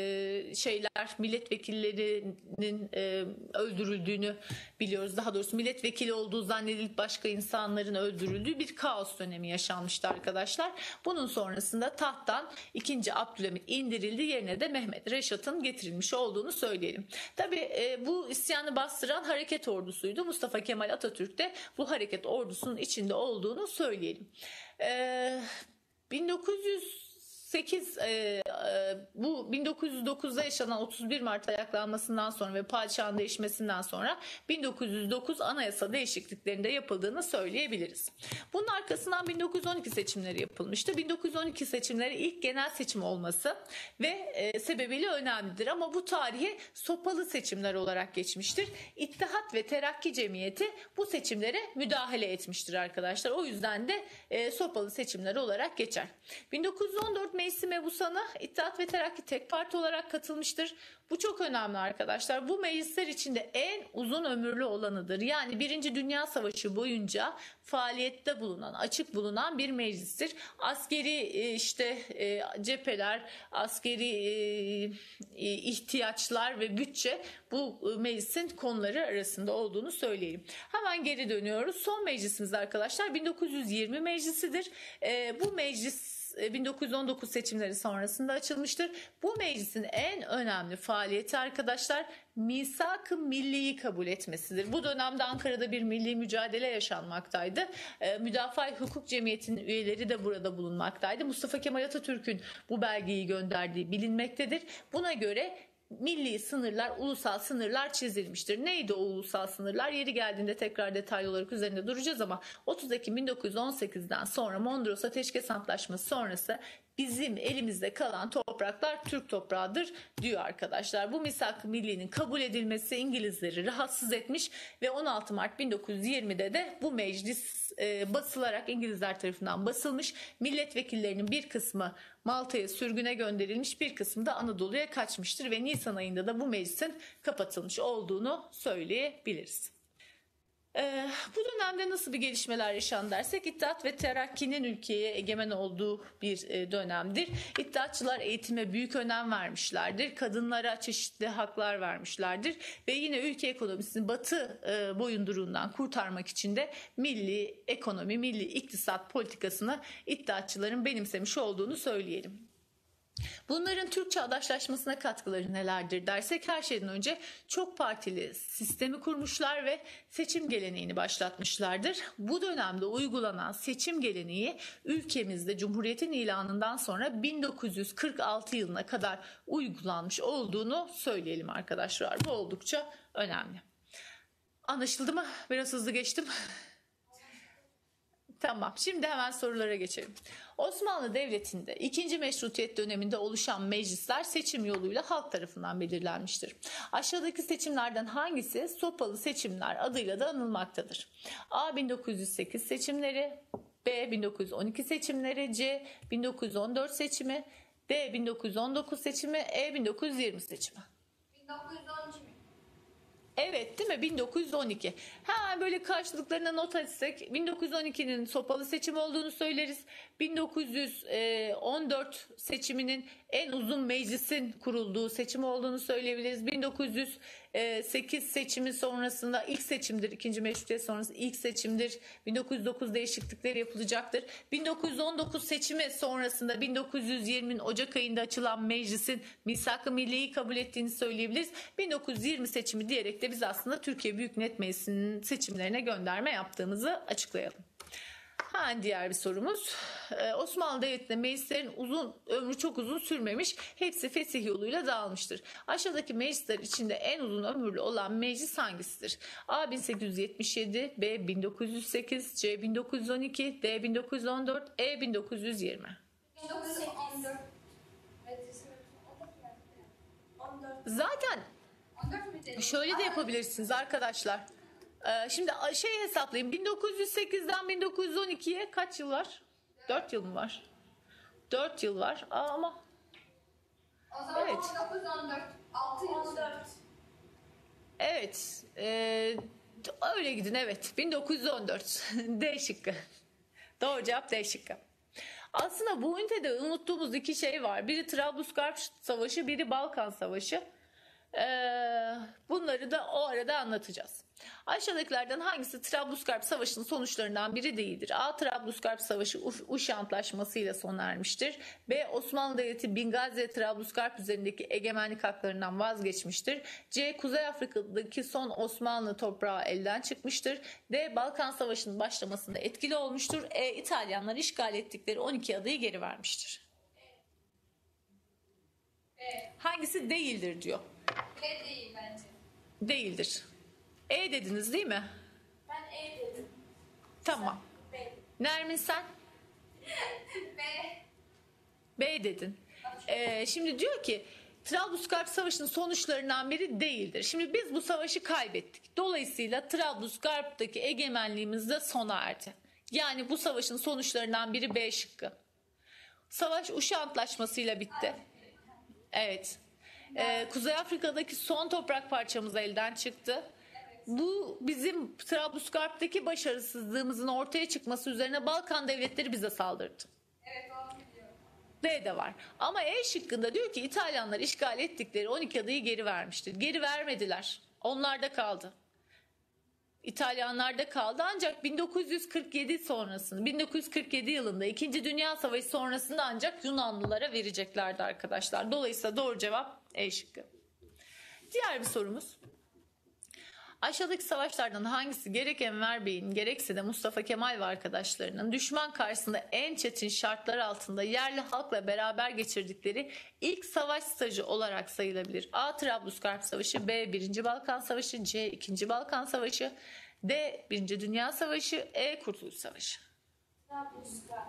milletvekillerinin öldürüldüğünü biliyoruz. Daha doğrusu milletvekili olduğu zannedilip başka insanların öldürüldüğü bir kaos dönemi yaşanmıştı arkadaşlar. Bunun sonrasında tahttan 2. Abdülhamit indirildi. Yerine de Mehmet Reşat'ın getirilmiş olduğunu söyleyelim. Tabii bu isyanı bastıran hareket ordusuydu. Mustafa Kemal Atatürk de bu hareket ordusunun içinde olduğunu söyleyelim. 1909'da yaşanan 31 Mart ayaklanmasından sonra ve padişahın değişmesinden sonra 1909 anayasa değişikliklerinde yapıldığını söyleyebiliriz. Bunun arkasından 1912 seçimleri yapılmıştı. 1912 seçimleri ilk genel seçim olması ve sebebiyle önemlidir ama bu tarihe sopalı seçimler olarak geçmiştir. İttihat ve Terakki Cemiyeti bu seçimlere müdahale etmiştir arkadaşlar. O yüzden de sopalı seçimler olarak geçer. 1914 Meclisi Mebusan'a İttihat ve Terakki tek parti olarak katılmıştır. Bu çok önemli arkadaşlar. Bu meclisler içinde en uzun ömürlü olanıdır. Yani 1. Dünya Savaşı boyunca faaliyette bulunan, açık bulunan bir meclistir. Askeri cepheler, askeri ihtiyaçlar ve bütçe bu meclisin konuları arasında olduğunu söyleyelim. Hemen geri dönüyoruz. Son meclisimiz arkadaşlar 1920 meclisidir. Bu meclis 1919 seçimleri sonrasında açılmıştır. Bu meclisin en önemli faaliyeti arkadaşlar misak-ı milliyi kabul etmesidir. Bu dönemde Ankara'da bir milli mücadele yaşanmaktaydı. Müdafaa Hukuk Cemiyeti'nin üyeleri de burada bulunmaktaydı. Mustafa Kemal Atatürk'ün bu belgeyi gönderdiği bilinmektedir. Buna göre milli sınırlar, ulusal sınırlar çizilmiştir. Neydi o ulusal sınırlar? Yeri geldiğinde tekrar detaylı olarak üzerinde duracağız ama 30 Ekim 1918'den sonra Mondros Ateşkes Antlaşması sonrası bizim elimizde kalan topraklar Türk toprağıdır diyor arkadaşlar. Bu misak-ı millinin kabul edilmesi İngilizleri rahatsız etmiş ve 16 Mart 1920'de de bu meclis basılarak İngilizler tarafından basılmış. Milletvekillerinin bir kısmı Malta'ya sürgüne gönderilmiş, bir kısmı da Anadolu'ya kaçmıştır ve Nisan ayında da bu meclisin kapatılmış olduğunu söyleyebiliriz. Bu dönemde nasıl bir gelişmeler yaşandı dersek İttihat ve Terakki'nin ülkeye egemen olduğu bir dönemdir. İttihatçılar eğitime büyük önem vermişlerdir. Kadınlara çeşitli haklar vermişlerdir ve yine ülke ekonomisini batı boyunduruğundan kurtarmak için de milli ekonomi, milli iktisat politikasını İttihatçıların benimsemiş olduğunu söyleyelim. Bunların Türk çağdaşlaşmasına katkıları nelerdir dersek her şeyden önce çok partili sistemi kurmuşlar ve seçim geleneğini başlatmışlardır. Bu dönemde uygulanan seçim geleneği ülkemizde Cumhuriyet'in ilanından sonra 1946 yılına kadar uygulanmış olduğunu söyleyelim arkadaşlar. Bu oldukça önemli. Anlaşıldı mı? Biraz hızlı geçtim. Tamam, şimdi hemen sorulara geçelim. Osmanlı Devleti'nde 2. Meşrutiyet döneminde oluşan meclisler seçim yoluyla halk tarafından belirlenmiştir. Aşağıdaki seçimlerden hangisi sopalı seçimler adıyla da anılmaktadır? A. 1908 seçimleri, B. 1912 seçimleri, C. 1914 seçimi, D. 1919 seçimi, E. 1920 seçimi. 1913 mi? Evet, değil mi? 1912. Hemen böyle karşılıklarına not etsek 1912'nin sopalı seçim olduğunu söyleriz. 1914 seçiminin en uzun meclisin kurulduğu seçim olduğunu söyleyebiliriz. 1908 seçimi sonrasında ilk seçimdir. 2. Meşrutiyet sonrası ilk seçimdir. 1909 değişiklikleri yapılacaktır. 1919 seçimi sonrasında 1920'nin Ocak ayında açılan meclisin misak-ı milliyi kabul ettiğini söyleyebiliriz. 1920 seçimi diyerek de biz aslında Türkiye Büyük Millet Meclisi'nin seçimlerine gönderme yaptığımızı açıklayalım. Diğer bir sorumuz. Osmanlı Devleti'nde meclislerin ömrü çok uzun sürmemiş. Hepsi fesih yoluyla dağılmıştır. Aşağıdaki meclisler içinde en uzun ömürlü olan meclis hangisidir? A. 1877, B. 1908, C. 1912, D. 1914, E. 1920. 1914. Zaten 14 mi dedin? şöyle de yapabilirsiniz arkadaşlar. Şimdi hesaplayın. 1908'den 1912'ye kaç yıl var? 4 yıl mı var? 4 yıl var. Ama O zaman Evet. 19, 14, 6 yıl. 14. evet, öyle gidin, evet. 1914. D şıkkı. Doğru cevap D şıkkı. Aslında bu ünitede unuttuğumuz iki şey var. Biri Trablusgarp Savaşı, biri Balkan Savaşı. Bunları da o arada anlatacağız. Aşağıdakilerden hangisi Trablusgarp Savaşı'nın sonuçlarından biri değildir? A. Trablusgarp Savaşı Uşi Antlaşması ile sona ermiştir. B. Osmanlı Devleti Bingazi ve Trablusgarp üzerindeki egemenlik haklarından vazgeçmiştir. C. Kuzey Afrika'daki son Osmanlı toprağı elden çıkmıştır. D. Balkan Savaşı'nın başlamasında etkili olmuştur. E. İtalyanlar işgal ettikleri 12 adayı geri vermiştir. Hangisi değildir diyor. B değil bence. Değildir. E dediniz değil mi? Ben E dedim. Tamam. B. Nermin sen? B. B dedin. Şimdi diyor ki Trablusgarp Savaşı'nın sonuçlarından biri değildir. Şimdi biz bu savaşı kaybettik. Dolayısıyla Trablusgarp'taki egemenliğimiz de sona erdi. Yani bu savaşın sonuçlarından biri B şıkkı. Savaş Uşi Antlaşması'yla bitti. Evet. Kuzey Afrika'daki son toprak parçamız elden çıktı. Bu bizim Trablusgarp'taki başarısızlığımızın ortaya çıkması üzerine Balkan devletleri bize saldırdı. Evet, onu biliyorum. D de var. Ama E şıkkında diyor ki İtalyanlar işgal ettikleri 12 adayı geri vermiştir. Geri vermediler. Onlarda kaldı. İtalyanlarda kaldı ancak 1947 sonrasında 1947 yılında 2. Dünya Savaşı sonrasında ancak Yunanlılara vereceklerdi arkadaşlar. Dolayısıyla doğru cevap E şıkkı. Diğer bir sorumuz. Aşağıdaki savaşlardan hangisi gerek Enver Bey'in gerekse de Mustafa Kemal ve arkadaşlarının düşman karşısında en çetin şartlar altında yerli halkla beraber geçirdikleri ilk savaş stajı olarak sayılabilir? A. Trablusgarp Savaşı, B. 1. Balkan Savaşı, C. 2. Balkan Savaşı, D. 1. Dünya Savaşı, E. Kurtuluş Savaşı. Trablusgarp.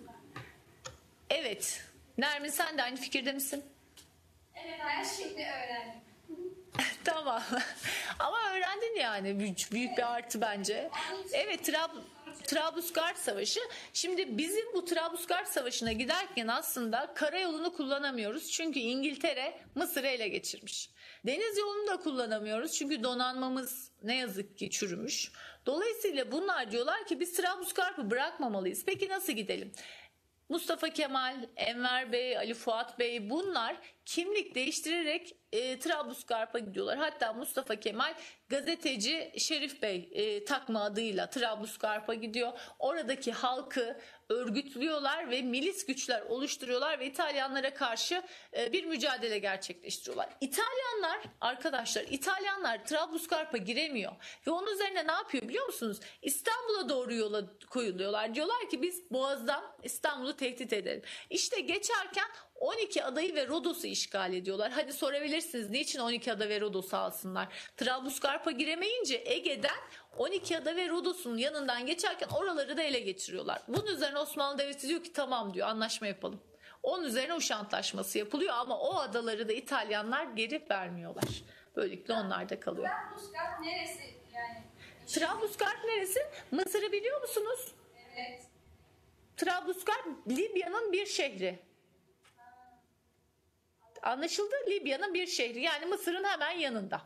Evet. Nermin sen de aynı fikirde misin? Evet, ben şimdi öğrendim. Tamam. Ama öğrendin yani. Büyük bir artı bence. Evet, Trablusgarp Savaşı. Şimdi bizim bu Trablusgarp Savaşı'na giderken aslında karayolunu kullanamıyoruz. Çünkü İngiltere Mısır'ı ele geçirmiş. Deniz yolunu da kullanamıyoruz. Çünkü donanmamız ne yazık ki çürümüş. Dolayısıyla bunlar diyorlar ki biz Trablusgarp'ı bırakmamalıyız. Peki nasıl gidelim? Mustafa Kemal, Enver Bey, Ali Fuat Bey bunlar kimlik değiştirerek Trablusgarp'a gidiyorlar. Hatta Mustafa Kemal gazeteci Şerif Bey takma adıyla Trablusgarp'a gidiyor. Oradaki halkı örgütlüyorlar ve milis güçler oluşturuyorlar ve İtalyanlara karşı bir mücadele gerçekleştiriyorlar. İtalyanlar Trablusgarp'a giremiyor ve onun üzerine ne yapıyor biliyor musunuz? İstanbul'a doğru yola koyuluyorlar. Diyorlar ki biz Boğaz'dan İstanbul'u tehdit edelim. İşte geçerken 12 adayı ve Rodos'u işgal ediyorlar. Hadi sorabilirsiniz niçin 12 ada ve Rodos'u alsınlar? Trablusgarp'a giremeyince Ege'den 12 ada ve Rodos'un yanından geçerken oraları da ele geçiriyorlar. Bunun üzerine Osmanlı Devleti diyor ki tamam diyor, anlaşma yapalım. Onun üzerine Uşi Antlaşması yapılıyor ama o adaları da İtalyanlar geri vermiyorlar. Böylelikle onlar da kalıyor. Trablusgarp neresi yani? Trablusgarp neresi? Mısır'ı biliyor musunuz? Evet. Trablusgarp Libya'nın bir şehri. Anlaşıldı? Libya'nın bir şehri. Yani Mısır'ın hemen yanında.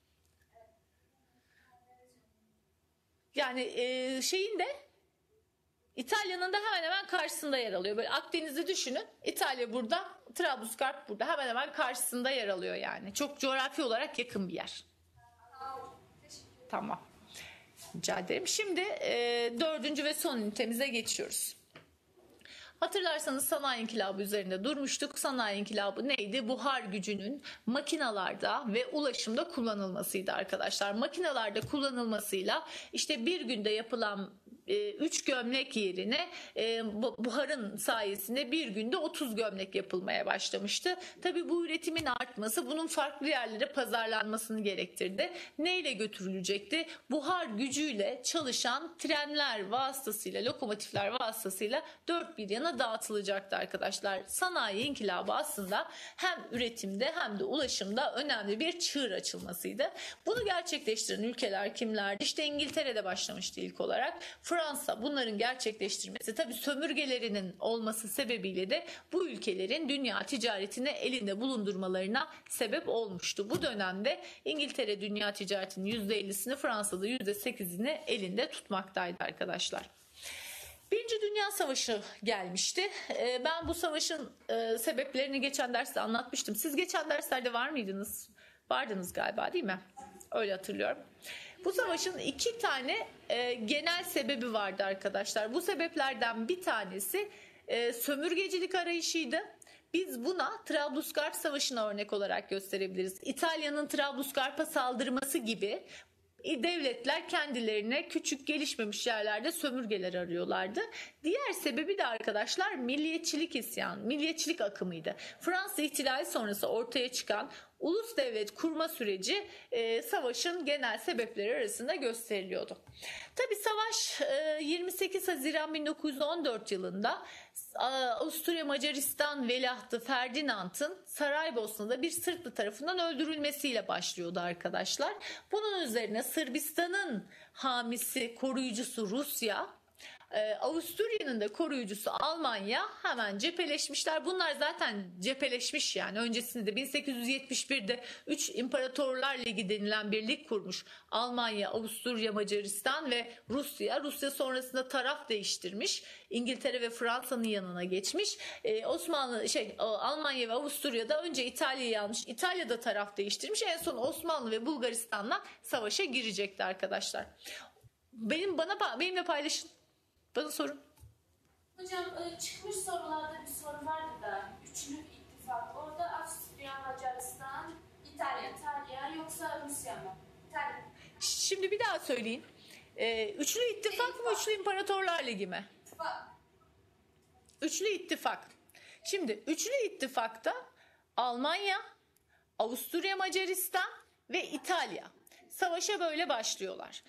Yani şeyin de İtalya'nın da hemen hemen karşısında yer alıyor. Böyle Akdeniz'i düşünün. İtalya burada, Trablusgarp burada. Hemen hemen karşısında yer alıyor yani. Çok coğrafi olarak yakın bir yer. Tamam. Rica ederim. Şimdi 4. ve son ünitemize geçiyoruz. Hatırlarsanız sanayi inkılabı üzerinde durmuştuk. Sanayi inkılabı neydi? Buhar gücünün makinalarda ve ulaşımda kullanılmasıydı arkadaşlar. Makinalarda kullanılmasıyla işte bir günde yapılan 3 gömlek yerine buharın sayesinde bir günde 30 gömlek yapılmaya başlamıştı. Tabii bu üretimin artması bunun farklı yerlere pazarlanmasını gerektirdi. Neyle götürülecekti? Buhar gücüyle çalışan trenler vasıtasıyla, lokomotifler vasıtasıyla dört bir yana dağıtılacaktı arkadaşlar. Sanayi inkılabı aslında hem üretimde hem de ulaşımda önemli bir çığır açılmasıydı. Bunu gerçekleştiren ülkeler kimlerdi? İşte İngiltere'de başlamıştı ilk olarak. Fransa bunların gerçekleştirmesi, tabii sömürgelerinin olması sebebiyle de bu ülkelerin dünya ticaretini elinde bulundurmalarına sebep olmuştu. Bu dönemde İngiltere dünya ticaretinin %50'sini, Fransa'da %8'ini elinde tutmaktaydı arkadaşlar. Birinci Dünya Savaşı gelmişti. Ben bu savaşın sebeplerini geçen derste anlatmıştım. Siz geçen derslerde var mıydınız? Vardınız galiba, değil mi? Öyle hatırlıyorum. Bu savaşın 2 tane genel sebebi vardı arkadaşlar. Bu sebeplerden bir tanesi sömürgecilik arayışıydı. Biz buna Trablusgarp Savaşı'na örnek olarak gösterebiliriz. İtalya'nın Trablusgarp'a saldırması gibi devletler kendilerine küçük gelişmemiş yerlerde sömürgeler arıyorlardı. Diğer sebebi de arkadaşlar milliyetçilik isyanı, milliyetçilik akımıydı. Fransa ihtilali sonrası ortaya çıkan ulus devlet kurma süreci savaşın genel sebepleri arasında gösteriliyordu. Tabii savaş 28 Haziran 1914 yılında Avusturya Macaristan veliahtı Ferdinand'ın Saraybosna'da bir Sırplı tarafından öldürülmesiyle başlıyordu arkadaşlar. Bunun üzerine Sırbistan'ın hamisi, koruyucusu Rusya, Avusturya'nın da koruyucusu Almanya hemen cepheleşmişler. Bunlar zaten cepheleşmiş yani. Öncesinde 1871'de 3 İmparatorlar Ligi denilen bir lig kurmuş. Almanya, Avusturya, Macaristan ve Rusya. Rusya sonrasında taraf değiştirmiş. İngiltere ve Fransa'nın yanına geçmiş. Almanya ve Avusturya'da önce İtalya'yı almış. İtalya'da taraf değiştirmiş. En son Osmanlı ve Bulgaristan'la savaşa girecekti arkadaşlar. Benimle paylaşın. Bana sorun. Hocam çıkmış sorularda bir soru vardı da üçlü ittifak. Orada Avusturya, Macaristan, İtalya yoksa Rusya mı? İtalya. Şimdi bir daha söyleyin. Üçlü ittifak mı, üçlü imparatorlar ligi mi? İttifak. Üçlü ittifak. Şimdi üçlü ittifakta Almanya, Avusturya, Macaristan ve İtalya savaşa böyle başlıyorlar.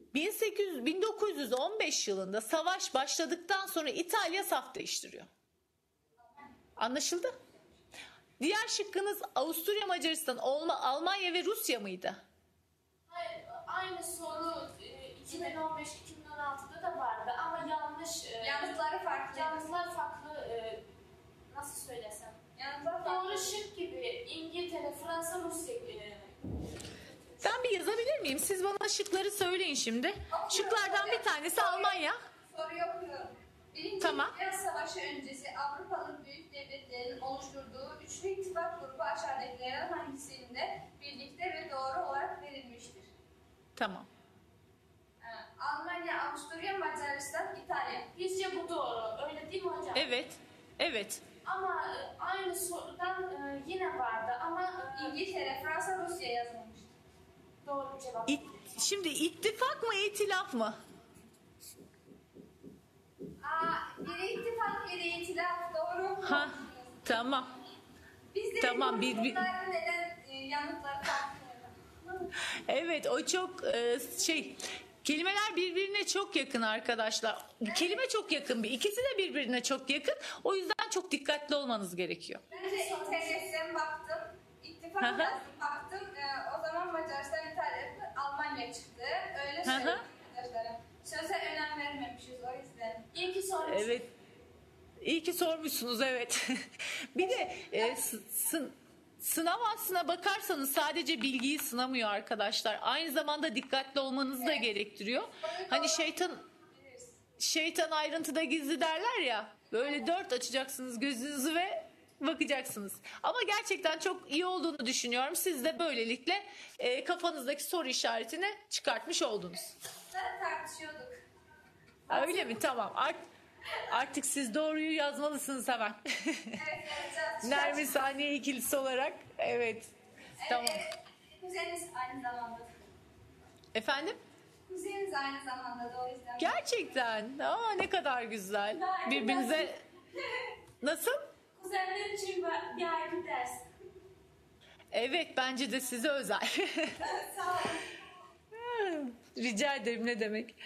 1915 yılında savaş başladıktan sonra İtalya saf değiştiriyor. Anlaşıldı? Diğer şıkkınız Avusturya, Macaristan, Almanya ve Rusya mıydı? Hayır, aynı soru 2015-2016'da da vardı ama yanlış. Yanıtları farklı. Yanıtlar farklı. Nasıl söylesem? Yanıtlar farklı. Doğru şık gibi İngiltere, Fransa, Rusya. Ben bir yazabilir miyim? Siz bana şıkları söyleyin şimdi. Şıklardan bir tanesi Almanya. Soruyu okuyorum. Birinci Tamam. Dünya Savaşı öncesi Avrupalı büyük devletlerin oluşturduğu üçlü ittifak grubu aşağıdakilerden hangisinde birlikte ve doğru olarak verilmiştir? Tamam. Almanya, Avusturya, Macaristan, İtalya. Bizce bu doğru. Öyle değil mi hocam? Evet. Evet. Ama aynı sorudan yine vardı ama İngiltere, Fransa, Rusya yazılmıştır. doğru cevap. Şimdi ittifak mı, itilaf mı? Biri ittifak, biri itilaf. Doğru. Ha, tamam. Biz de Tamam, bunların neden yanıtları farklı? Evet, o çok kelimeler birbirine çok yakın arkadaşlar. Kelime çok yakın İkisi de birbirine çok yakın. O yüzden çok dikkatli olmanız gerekiyor. Ben de internetten baktım. İttifak Hı hı. yazdım, baktım. O zaman Macaristan, İtalya, Almanya çıktı. Öyle Hı hı. söyledim arkadaşlarım. Söze önem vermemişiz o yüzden. İyi ki sormuşsun. Evet. İyi ki sormuşsunuz, evet. Bir de sınav aslına bakarsanız sadece bilgiyi sınamıyor arkadaşlar. Aynı zamanda dikkatli olmanızı da gerektiriyor. Hani şeytan ayrıntıda gizli derler ya. Böyle 4 açacaksınız gözünüzü ve bakacaksınız. Ama gerçekten çok iyi olduğunu düşünüyorum. Siz de böylelikle kafanızdaki soru işaretini çıkartmış oldunuz. Tartışıyorduk. Öyle mi? Tamam. Artık siz doğruyu yazmalısınız hemen. Evet, Nermin Saniye ikilisi olarak. Evet. Tamam. Kuzeniniz aynı zamanda. Efendim? Kuzeniniz aynı zamanda da o yüzden. Gerçekten. Ne kadar güzel. Gayet Birbirinize nasıl? Kuzenler için bir ayrı ders. Evet, bence de size özel. Sağ olun. Rica ederim, ne demek.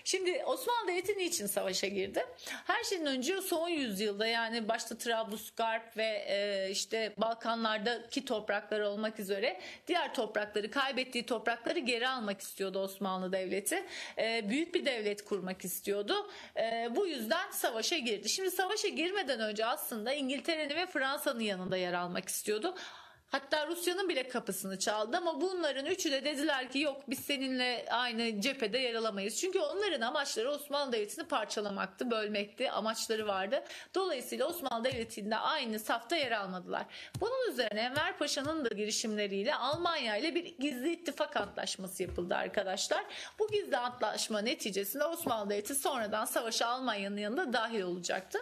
Şimdi Osmanlı Devleti niçin savaşa girdi? Her şeyden önce son yüzyılda, yani başta Trablusgarp ve işte Balkanlardaki topraklar olmak üzere diğer toprakları, kaybettiği toprakları geri almak istiyordu Osmanlı Devleti. Büyük bir devlet kurmak istiyordu. Bu yüzden savaşa girdi. Şimdi savaşa girmeden önce aslında İngiltere'nin ve Fransa'nın yanında yer almak istiyordu. Hatta Rusya'nın bile kapısını çaldı, ama bunların üçü de dediler ki yok, biz seninle aynı cephede yer alamayız. Çünkü onların amaçları Osmanlı Devleti'ni parçalamaktı, bölmekti, amaçları vardı. Dolayısıyla Osmanlı Devleti'nde aynı safta yer almadılar. Bunun üzerine Enver Paşa'nın da girişimleriyle Almanya ile bir gizli ittifak antlaşması yapıldı arkadaşlar. Bu gizli antlaşma neticesinde Osmanlı Devleti sonradan savaşa Almanya'nın yanında dahil olacaktı.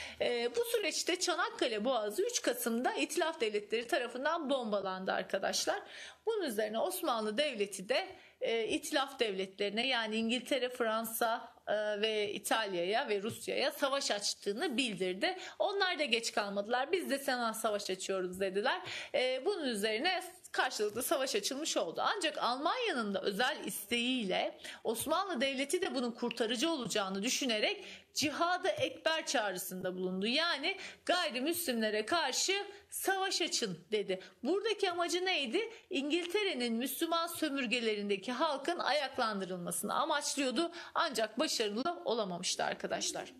Bu süreçte Çanakkale Boğazı 3 Kasım'da İtilaf Devletleri tarafından bombalandı arkadaşlar. Bunun üzerine Osmanlı Devleti de İtilaf Devletlerine, yani İngiltere, Fransa ve İtalya'ya ve Rusya'ya savaş açtığını bildirdi. Onlar da geç kalmadılar. Biz de sana savaş açıyoruz dediler. Bunun üzerine karşılıklı savaş açılmış oldu. Ancak Almanya'nın da özel isteğiyle Osmanlı Devleti de bunun kurtarıcı olacağını düşünerek Cihad-ı Ekber çağrısında bulundu. Yani gayrimüslimlere karşı savaş açın dedi. Buradaki amacı neydi? İngiltere'nin Müslüman sömürgelerindeki halkın ayaklandırılmasını amaçlıyordu. Ancak başarılı olamamıştı arkadaşlar.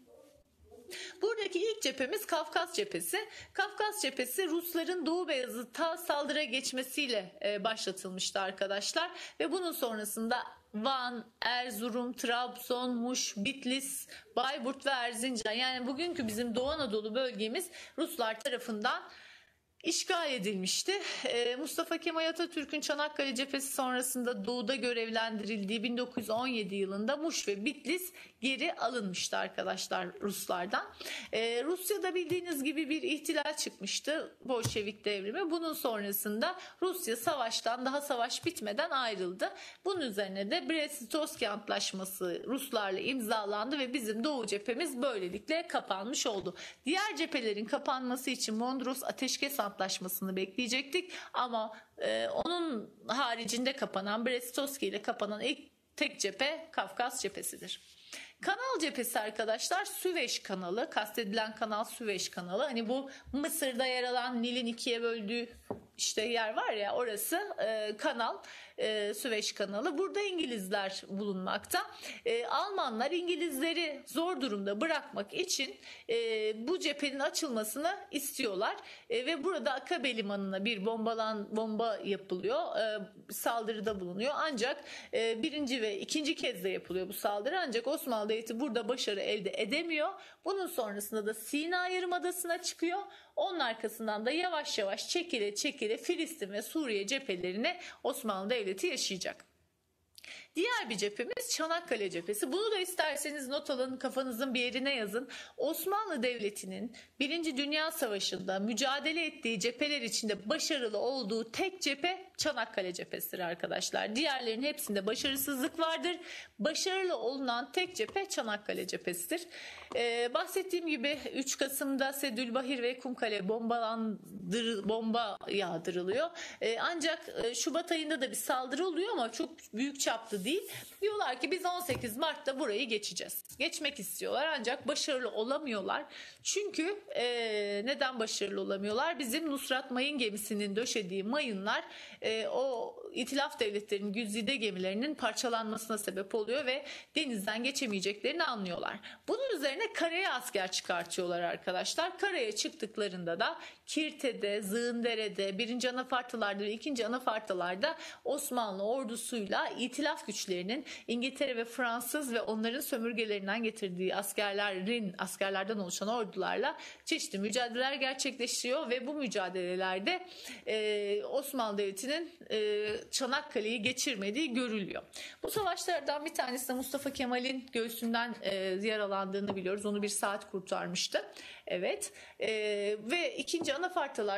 Buradaki ilk cephemiz Kafkas Cephesi. Kafkas Cephesi Rusların Doğu Beyazıt'a saldırıya geçmesiyle başlatılmıştı arkadaşlar. Ve bunun sonrasında Van, Erzurum, Trabzon, Muş, Bitlis, Bayburt ve Erzincan, yani bugünkü bizim Doğu Anadolu bölgemiz Ruslar tarafından İşgal edilmişti. Mustafa Kemal Atatürk'ün Çanakkale Cephesi sonrasında doğuda görevlendirildiği 1917 yılında Muş ve Bitlis geri alınmıştı arkadaşlar Ruslardan. Rusya'da bildiğiniz gibi bir ihtilal çıkmıştı, Bolşevik devrimi. Bunun sonrasında Rusya savaştan, daha savaş bitmeden ayrıldı. Bunun üzerine de Brest-Litovski Antlaşması Ruslarla imzalandı ve bizim Doğu cephemiz böylelikle kapanmış oldu. Diğer cephelerin kapanması için Mondros Ateşkes Antlaşması'nı bekleyecektik, ama onun haricinde kapanan, Brest-Litovski ile kapanan ilk tek cephe Kafkas cephesidir. Kanal cephesi arkadaşlar, Süveyş kanalı, kastedilen kanal Süveyş kanalı. Hani bu Mısır'da yer alan Nil'in ikiye böldüğü işte yer var ya, orası kanal, Süveyş kanalı. Burada İngilizler bulunmakta. Almanlar İngilizleri zor durumda bırakmak için bu cephenin açılmasını istiyorlar. Ve burada Akabe limanına bir bomba yapılıyor. Saldırıda bulunuyor. Ancak birinci ve ikinci kez de yapılıyor bu saldırı. Ancak Osmanlı Devleti burada başarı elde edemiyor. Bunun sonrasında da Sina Yarımadası'na çıkıyor. Onun arkasından da yavaş yavaş çekile Filistin ve Suriye cephelerine Osmanlı Devleti yaşayacak. Diğer bir cephemiz Çanakkale Cephesi. Bunu da isterseniz not alın, kafanızın bir yerine yazın. Osmanlı Devleti'nin 1. Dünya Savaşı'nda mücadele ettiği cepheler içinde başarılı olduğu tek cephe Çanakkale Cephesi'dir arkadaşlar. Diğerlerinin hepsinde başarısızlık vardır. Başarılı olunan tek cephe Çanakkale Cephesi'dir. Bahsettiğim gibi 3 Kasım'da Sedülbahir ve Kumkale bomba yağdırılıyor. Ancak Şubat ayında da bir saldırı oluyor, ama çok büyük çaplı değil. Diyorlar ki biz 18 Mart'ta burayı geçeceğiz. Geçmek istiyorlar, ancak başarılı olamıyorlar. Çünkü neden başarılı olamıyorlar? Bizim Nusrat Mayın gemisinin döşediği mayınlar o İtilaf Devletleri'nin güzide gemilerinin parçalanmasına sebep oluyor ve denizden geçemeyeceklerini anlıyorlar. Bunun üzerine karaya asker çıkartıyorlar arkadaşlar. Karaya çıktıklarında da Kirte'de, Zığındere'de, 1. Anafartalar'da ve 2. Anafartalar'da Osmanlı ordusuyla İtilaf güçlerinin İngiltere ve Fransız ve onların sömürgelerinden getirdiği askerlerden oluşan ordularla çeşitli mücadeleler gerçekleştiriyor ve bu mücadelelerde Osmanlı Devleti'nin Çanakkale'yi geçirmediği görülüyor. Bu savaşlardan bir tanesi de Mustafa Kemal'in göğsünden yaralandığını biliyoruz. Onu bir saat kurtarmıştı. Evet. Ve 2. Anafartalar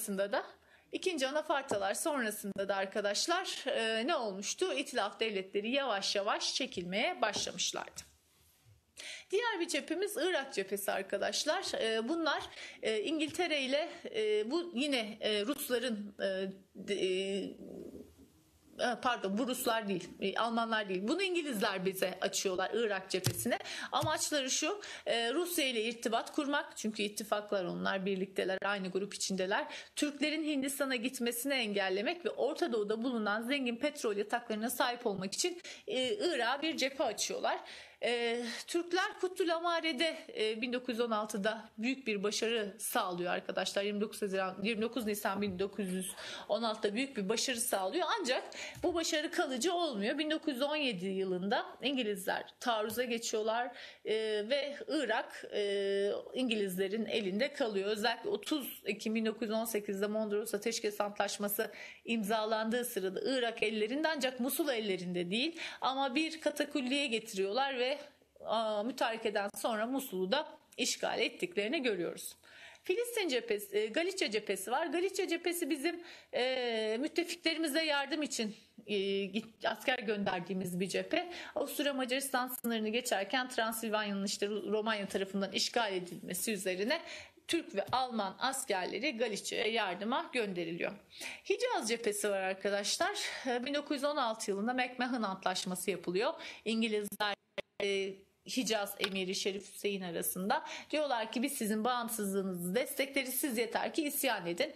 sonrasında da arkadaşlar ne olmuştu? İtilaf devletleri yavaş yavaş çekilmeye başlamışlardı. Diğer bir cephemiz Irak cephesi arkadaşlar. Bunlar İngiltere ile bu yine Rusların pardon, bu Ruslar değil, Almanlar değil. Bunu İngilizler bize açıyorlar Irak cephesine. Amaçları şu: Rusya ile irtibat kurmak. Çünkü ittifaklar, onlar birlikteler, aynı grup içindeler. Türklerin Hindistan'a gitmesini engellemek ve Orta Doğu'da bulunan zengin petrol yataklarına sahip olmak için Irak'a bir cephe açıyorlar. Türkler Kuttul Amare'de 1916'da büyük bir başarı sağlıyor arkadaşlar. 29 Nisan 1916'da büyük bir başarı sağlıyor. Ancak bu başarı kalıcı olmuyor. 1917 yılında İngilizler taarruza geçiyorlar ve Irak İngilizlerin elinde kalıyor. Özellikle 30 Ekim 1918'de Mondros Ateşkes Antlaşması imzalandığı sırada Irak ellerinde, ancak Musul ellerinde değil, ama bir katakulliye getiriyorlar ve mütarekeden sonra Musul'u da işgal ettiklerini görüyoruz. Filistin cephesi, Galicia cephesi var. Galicia cephesi bizim müttefiklerimize yardım için asker gönderdiğimiz bir cephe. Avusturya Macaristan sınırını geçerken Transilvanya'nın işte Romanya tarafından işgal edilmesi üzerine Türk ve Alman askerleri Galicia'ya yardıma gönderiliyor. Hicaz cephesi var arkadaşlar. 1916 yılında McMahon Antlaşması yapılıyor. İngilizler Hicaz Emiri Şerif Hüseyin arasında. Diyorlar ki biz sizin bağımsızlığınızı destekleriz, siz yeter ki isyan edin.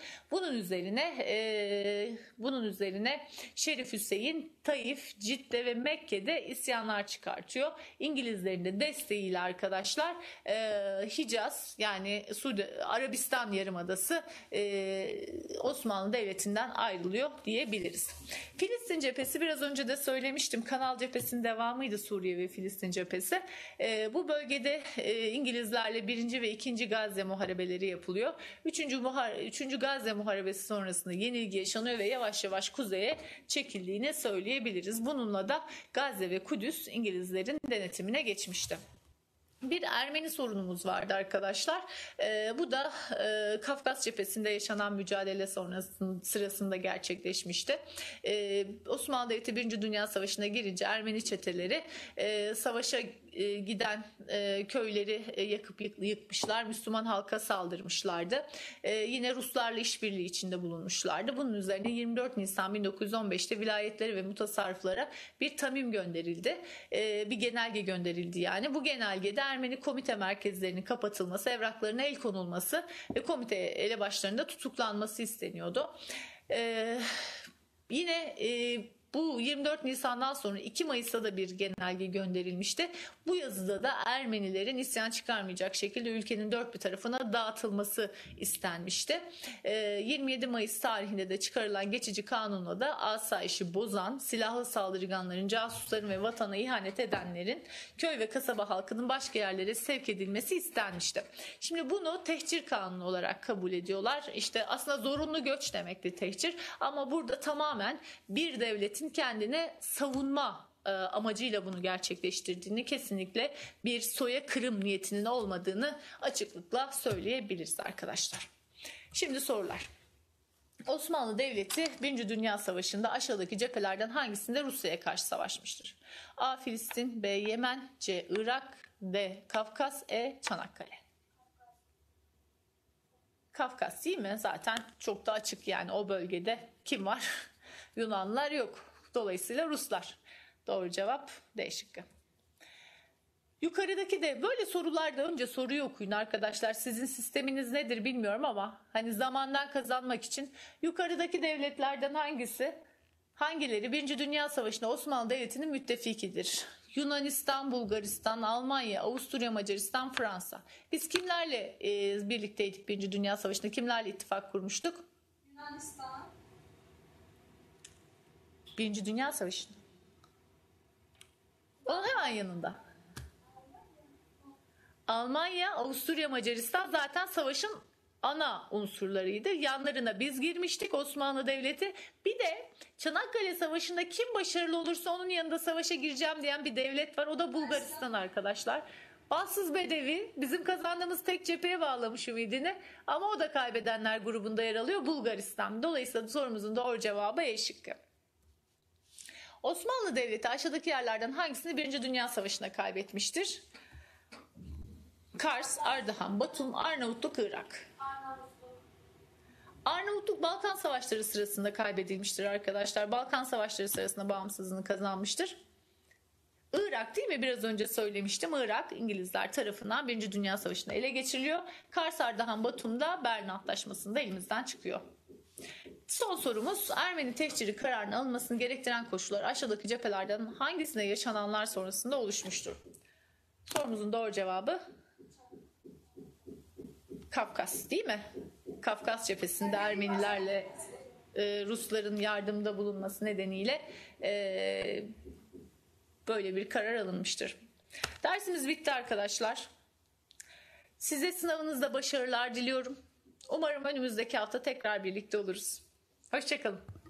Bunun üzerine Şerif Hüseyin Taif, Cidde ve Mekke'de isyanlar çıkartıyor. İngilizlerin de desteğiyle arkadaşlar Hicaz, yani Arabistan Yarımadası Osmanlı Devleti'nden ayrılıyor diyebiliriz. Filistin cephesi, biraz önce de söylemiştim, Kanal cephesinin devamıydı Suriye ve Filistin cephesi. Bu bölgede İngilizlerle 1. ve 2. Gazze muharebeleri yapılıyor. 3. Gazze muharebesi sonrasında yenilgi yaşanıyor ve yavaş yavaş kuzeye çekildiğini söyleyebiliriz. Bununla da Gazze ve Kudüs İngilizlerin denetimine geçmişti. Bir Ermeni sorunumuz vardı arkadaşlar. Bu da Kafkas cephesinde yaşanan mücadele sırasında gerçekleşmişti. Osmanlı Devleti 1. Dünya Savaşı'na girince Ermeni çeteleri savaşa giden köyleri yakıp yıkmışlar. Müslüman halka saldırmışlardı. Yine Ruslarla işbirliği içinde bulunmuşlardı. Bunun üzerine 24 Nisan 1915'te vilayetlere ve mutasarrıflara bir tamim gönderildi. Bir genelge gönderildi yani. Bu genelgede Ermeni komite merkezlerinin kapatılması, evraklarına el konulması ve komite elebaşlarının tutuklanması isteniyordu. Yine bu 24 Nisan'dan sonra 2 Mayıs'ta da bir genelge gönderilmişti. Bu yazıda da Ermenilerin isyan çıkarmayacak şekilde ülkenin dört bir tarafına dağıtılması istenmişti. 27 Mayıs tarihinde de çıkarılan geçici kanunla da asayişi bozan, silahlı saldırganların, casusların ve vatana ihanet edenlerin köy ve kasaba halkının başka yerlere sevk edilmesi istenmişti. Şimdi bunu tehcir kanunu olarak kabul ediyorlar. İşte aslında zorunlu göç demekti tehcir, ama burada tamamen bir devletin kendine savunma amacıyla bunu gerçekleştirdiğini, kesinlikle bir soykırım niyetinin olmadığını açıklıkla söyleyebiliriz arkadaşlar. Şimdi sorular. Osmanlı Devleti 1. Dünya Savaşı'nda aşağıdaki cephelerden hangisinde Rusya'ya karşı savaşmıştır? A. Filistin, B. Yemen, C. Irak, D. Kafkas, E. Çanakkale. Kafkas değil mi? Zaten çok da açık, yani o bölgede kim var? Yunanlılar yok. Dolayısıyla Ruslar. Doğru cevap D şıkkı. Yukarıdaki de böyle sorularda önce soruyu okuyun arkadaşlar. Sizin sisteminiz nedir bilmiyorum ama hani zamandan kazanmak için yukarıdaki devletlerden hangileri 1. Dünya Savaşı'nda Osmanlı Devleti'nin müttefikidir? Yunanistan, Bulgaristan, Almanya, Avusturya, Macaristan, Fransa. Biz kimlerle birlikteydik 1. Dünya Savaşı'nda? Kimlerle ittifak kurmuştuk? Yunanistan. 1. Dünya Savaşı'nda. Onun hemen yanında. Almanya, Avusturya, Macaristan zaten savaşın ana unsurlarıydı. Yanlarına biz girmiştik, Osmanlı Devleti. Bir de Çanakkale Savaşı'nda kim başarılı olursa onun yanında savaşa gireceğim diyen bir devlet var. O da Bulgaristan arkadaşlar. Bağımsız Bedevi bizim kazandığımız tek cepheye bağlamış ümidini, ama o da kaybedenler grubunda yer alıyor, Bulgaristan. Dolayısıyla sorumuzun doğru cevabı E şıkkı. Osmanlı Devleti aşağıdaki yerlerden hangisini 1. Dünya Savaşı'nda kaybetmiştir? Kars, Ardahan, Batum, Arnavutluk, Irak. Arnavutluk Balkan Savaşları sırasında kaybedilmiştir arkadaşlar. Balkan Savaşları sırasında bağımsızlığını kazanmıştır. Irak değil mi? Biraz önce söylemiştim. Irak İngilizler tarafından 1. Dünya Savaşı'nda ele geçiriliyor. Kars Ardahan Batum'da Berlin Antlaşması'nda elimizden çıkıyor. Son sorumuz, Ermeni tehciri kararının alınmasını gerektiren koşullar aşağıdaki cephelerden hangisinde yaşananlar sonrasında oluşmuştur? Sorumuzun doğru cevabı Kafkas değil mi? Kafkas cephesinde Ermenilerle Rusların yardımda bulunması nedeniyle böyle bir karar alınmıştır. Dersimiz bitti arkadaşlar. Size sınavınızda başarılar diliyorum. Umarım önümüzdeki hafta tekrar birlikte oluruz. Hoşça kalın.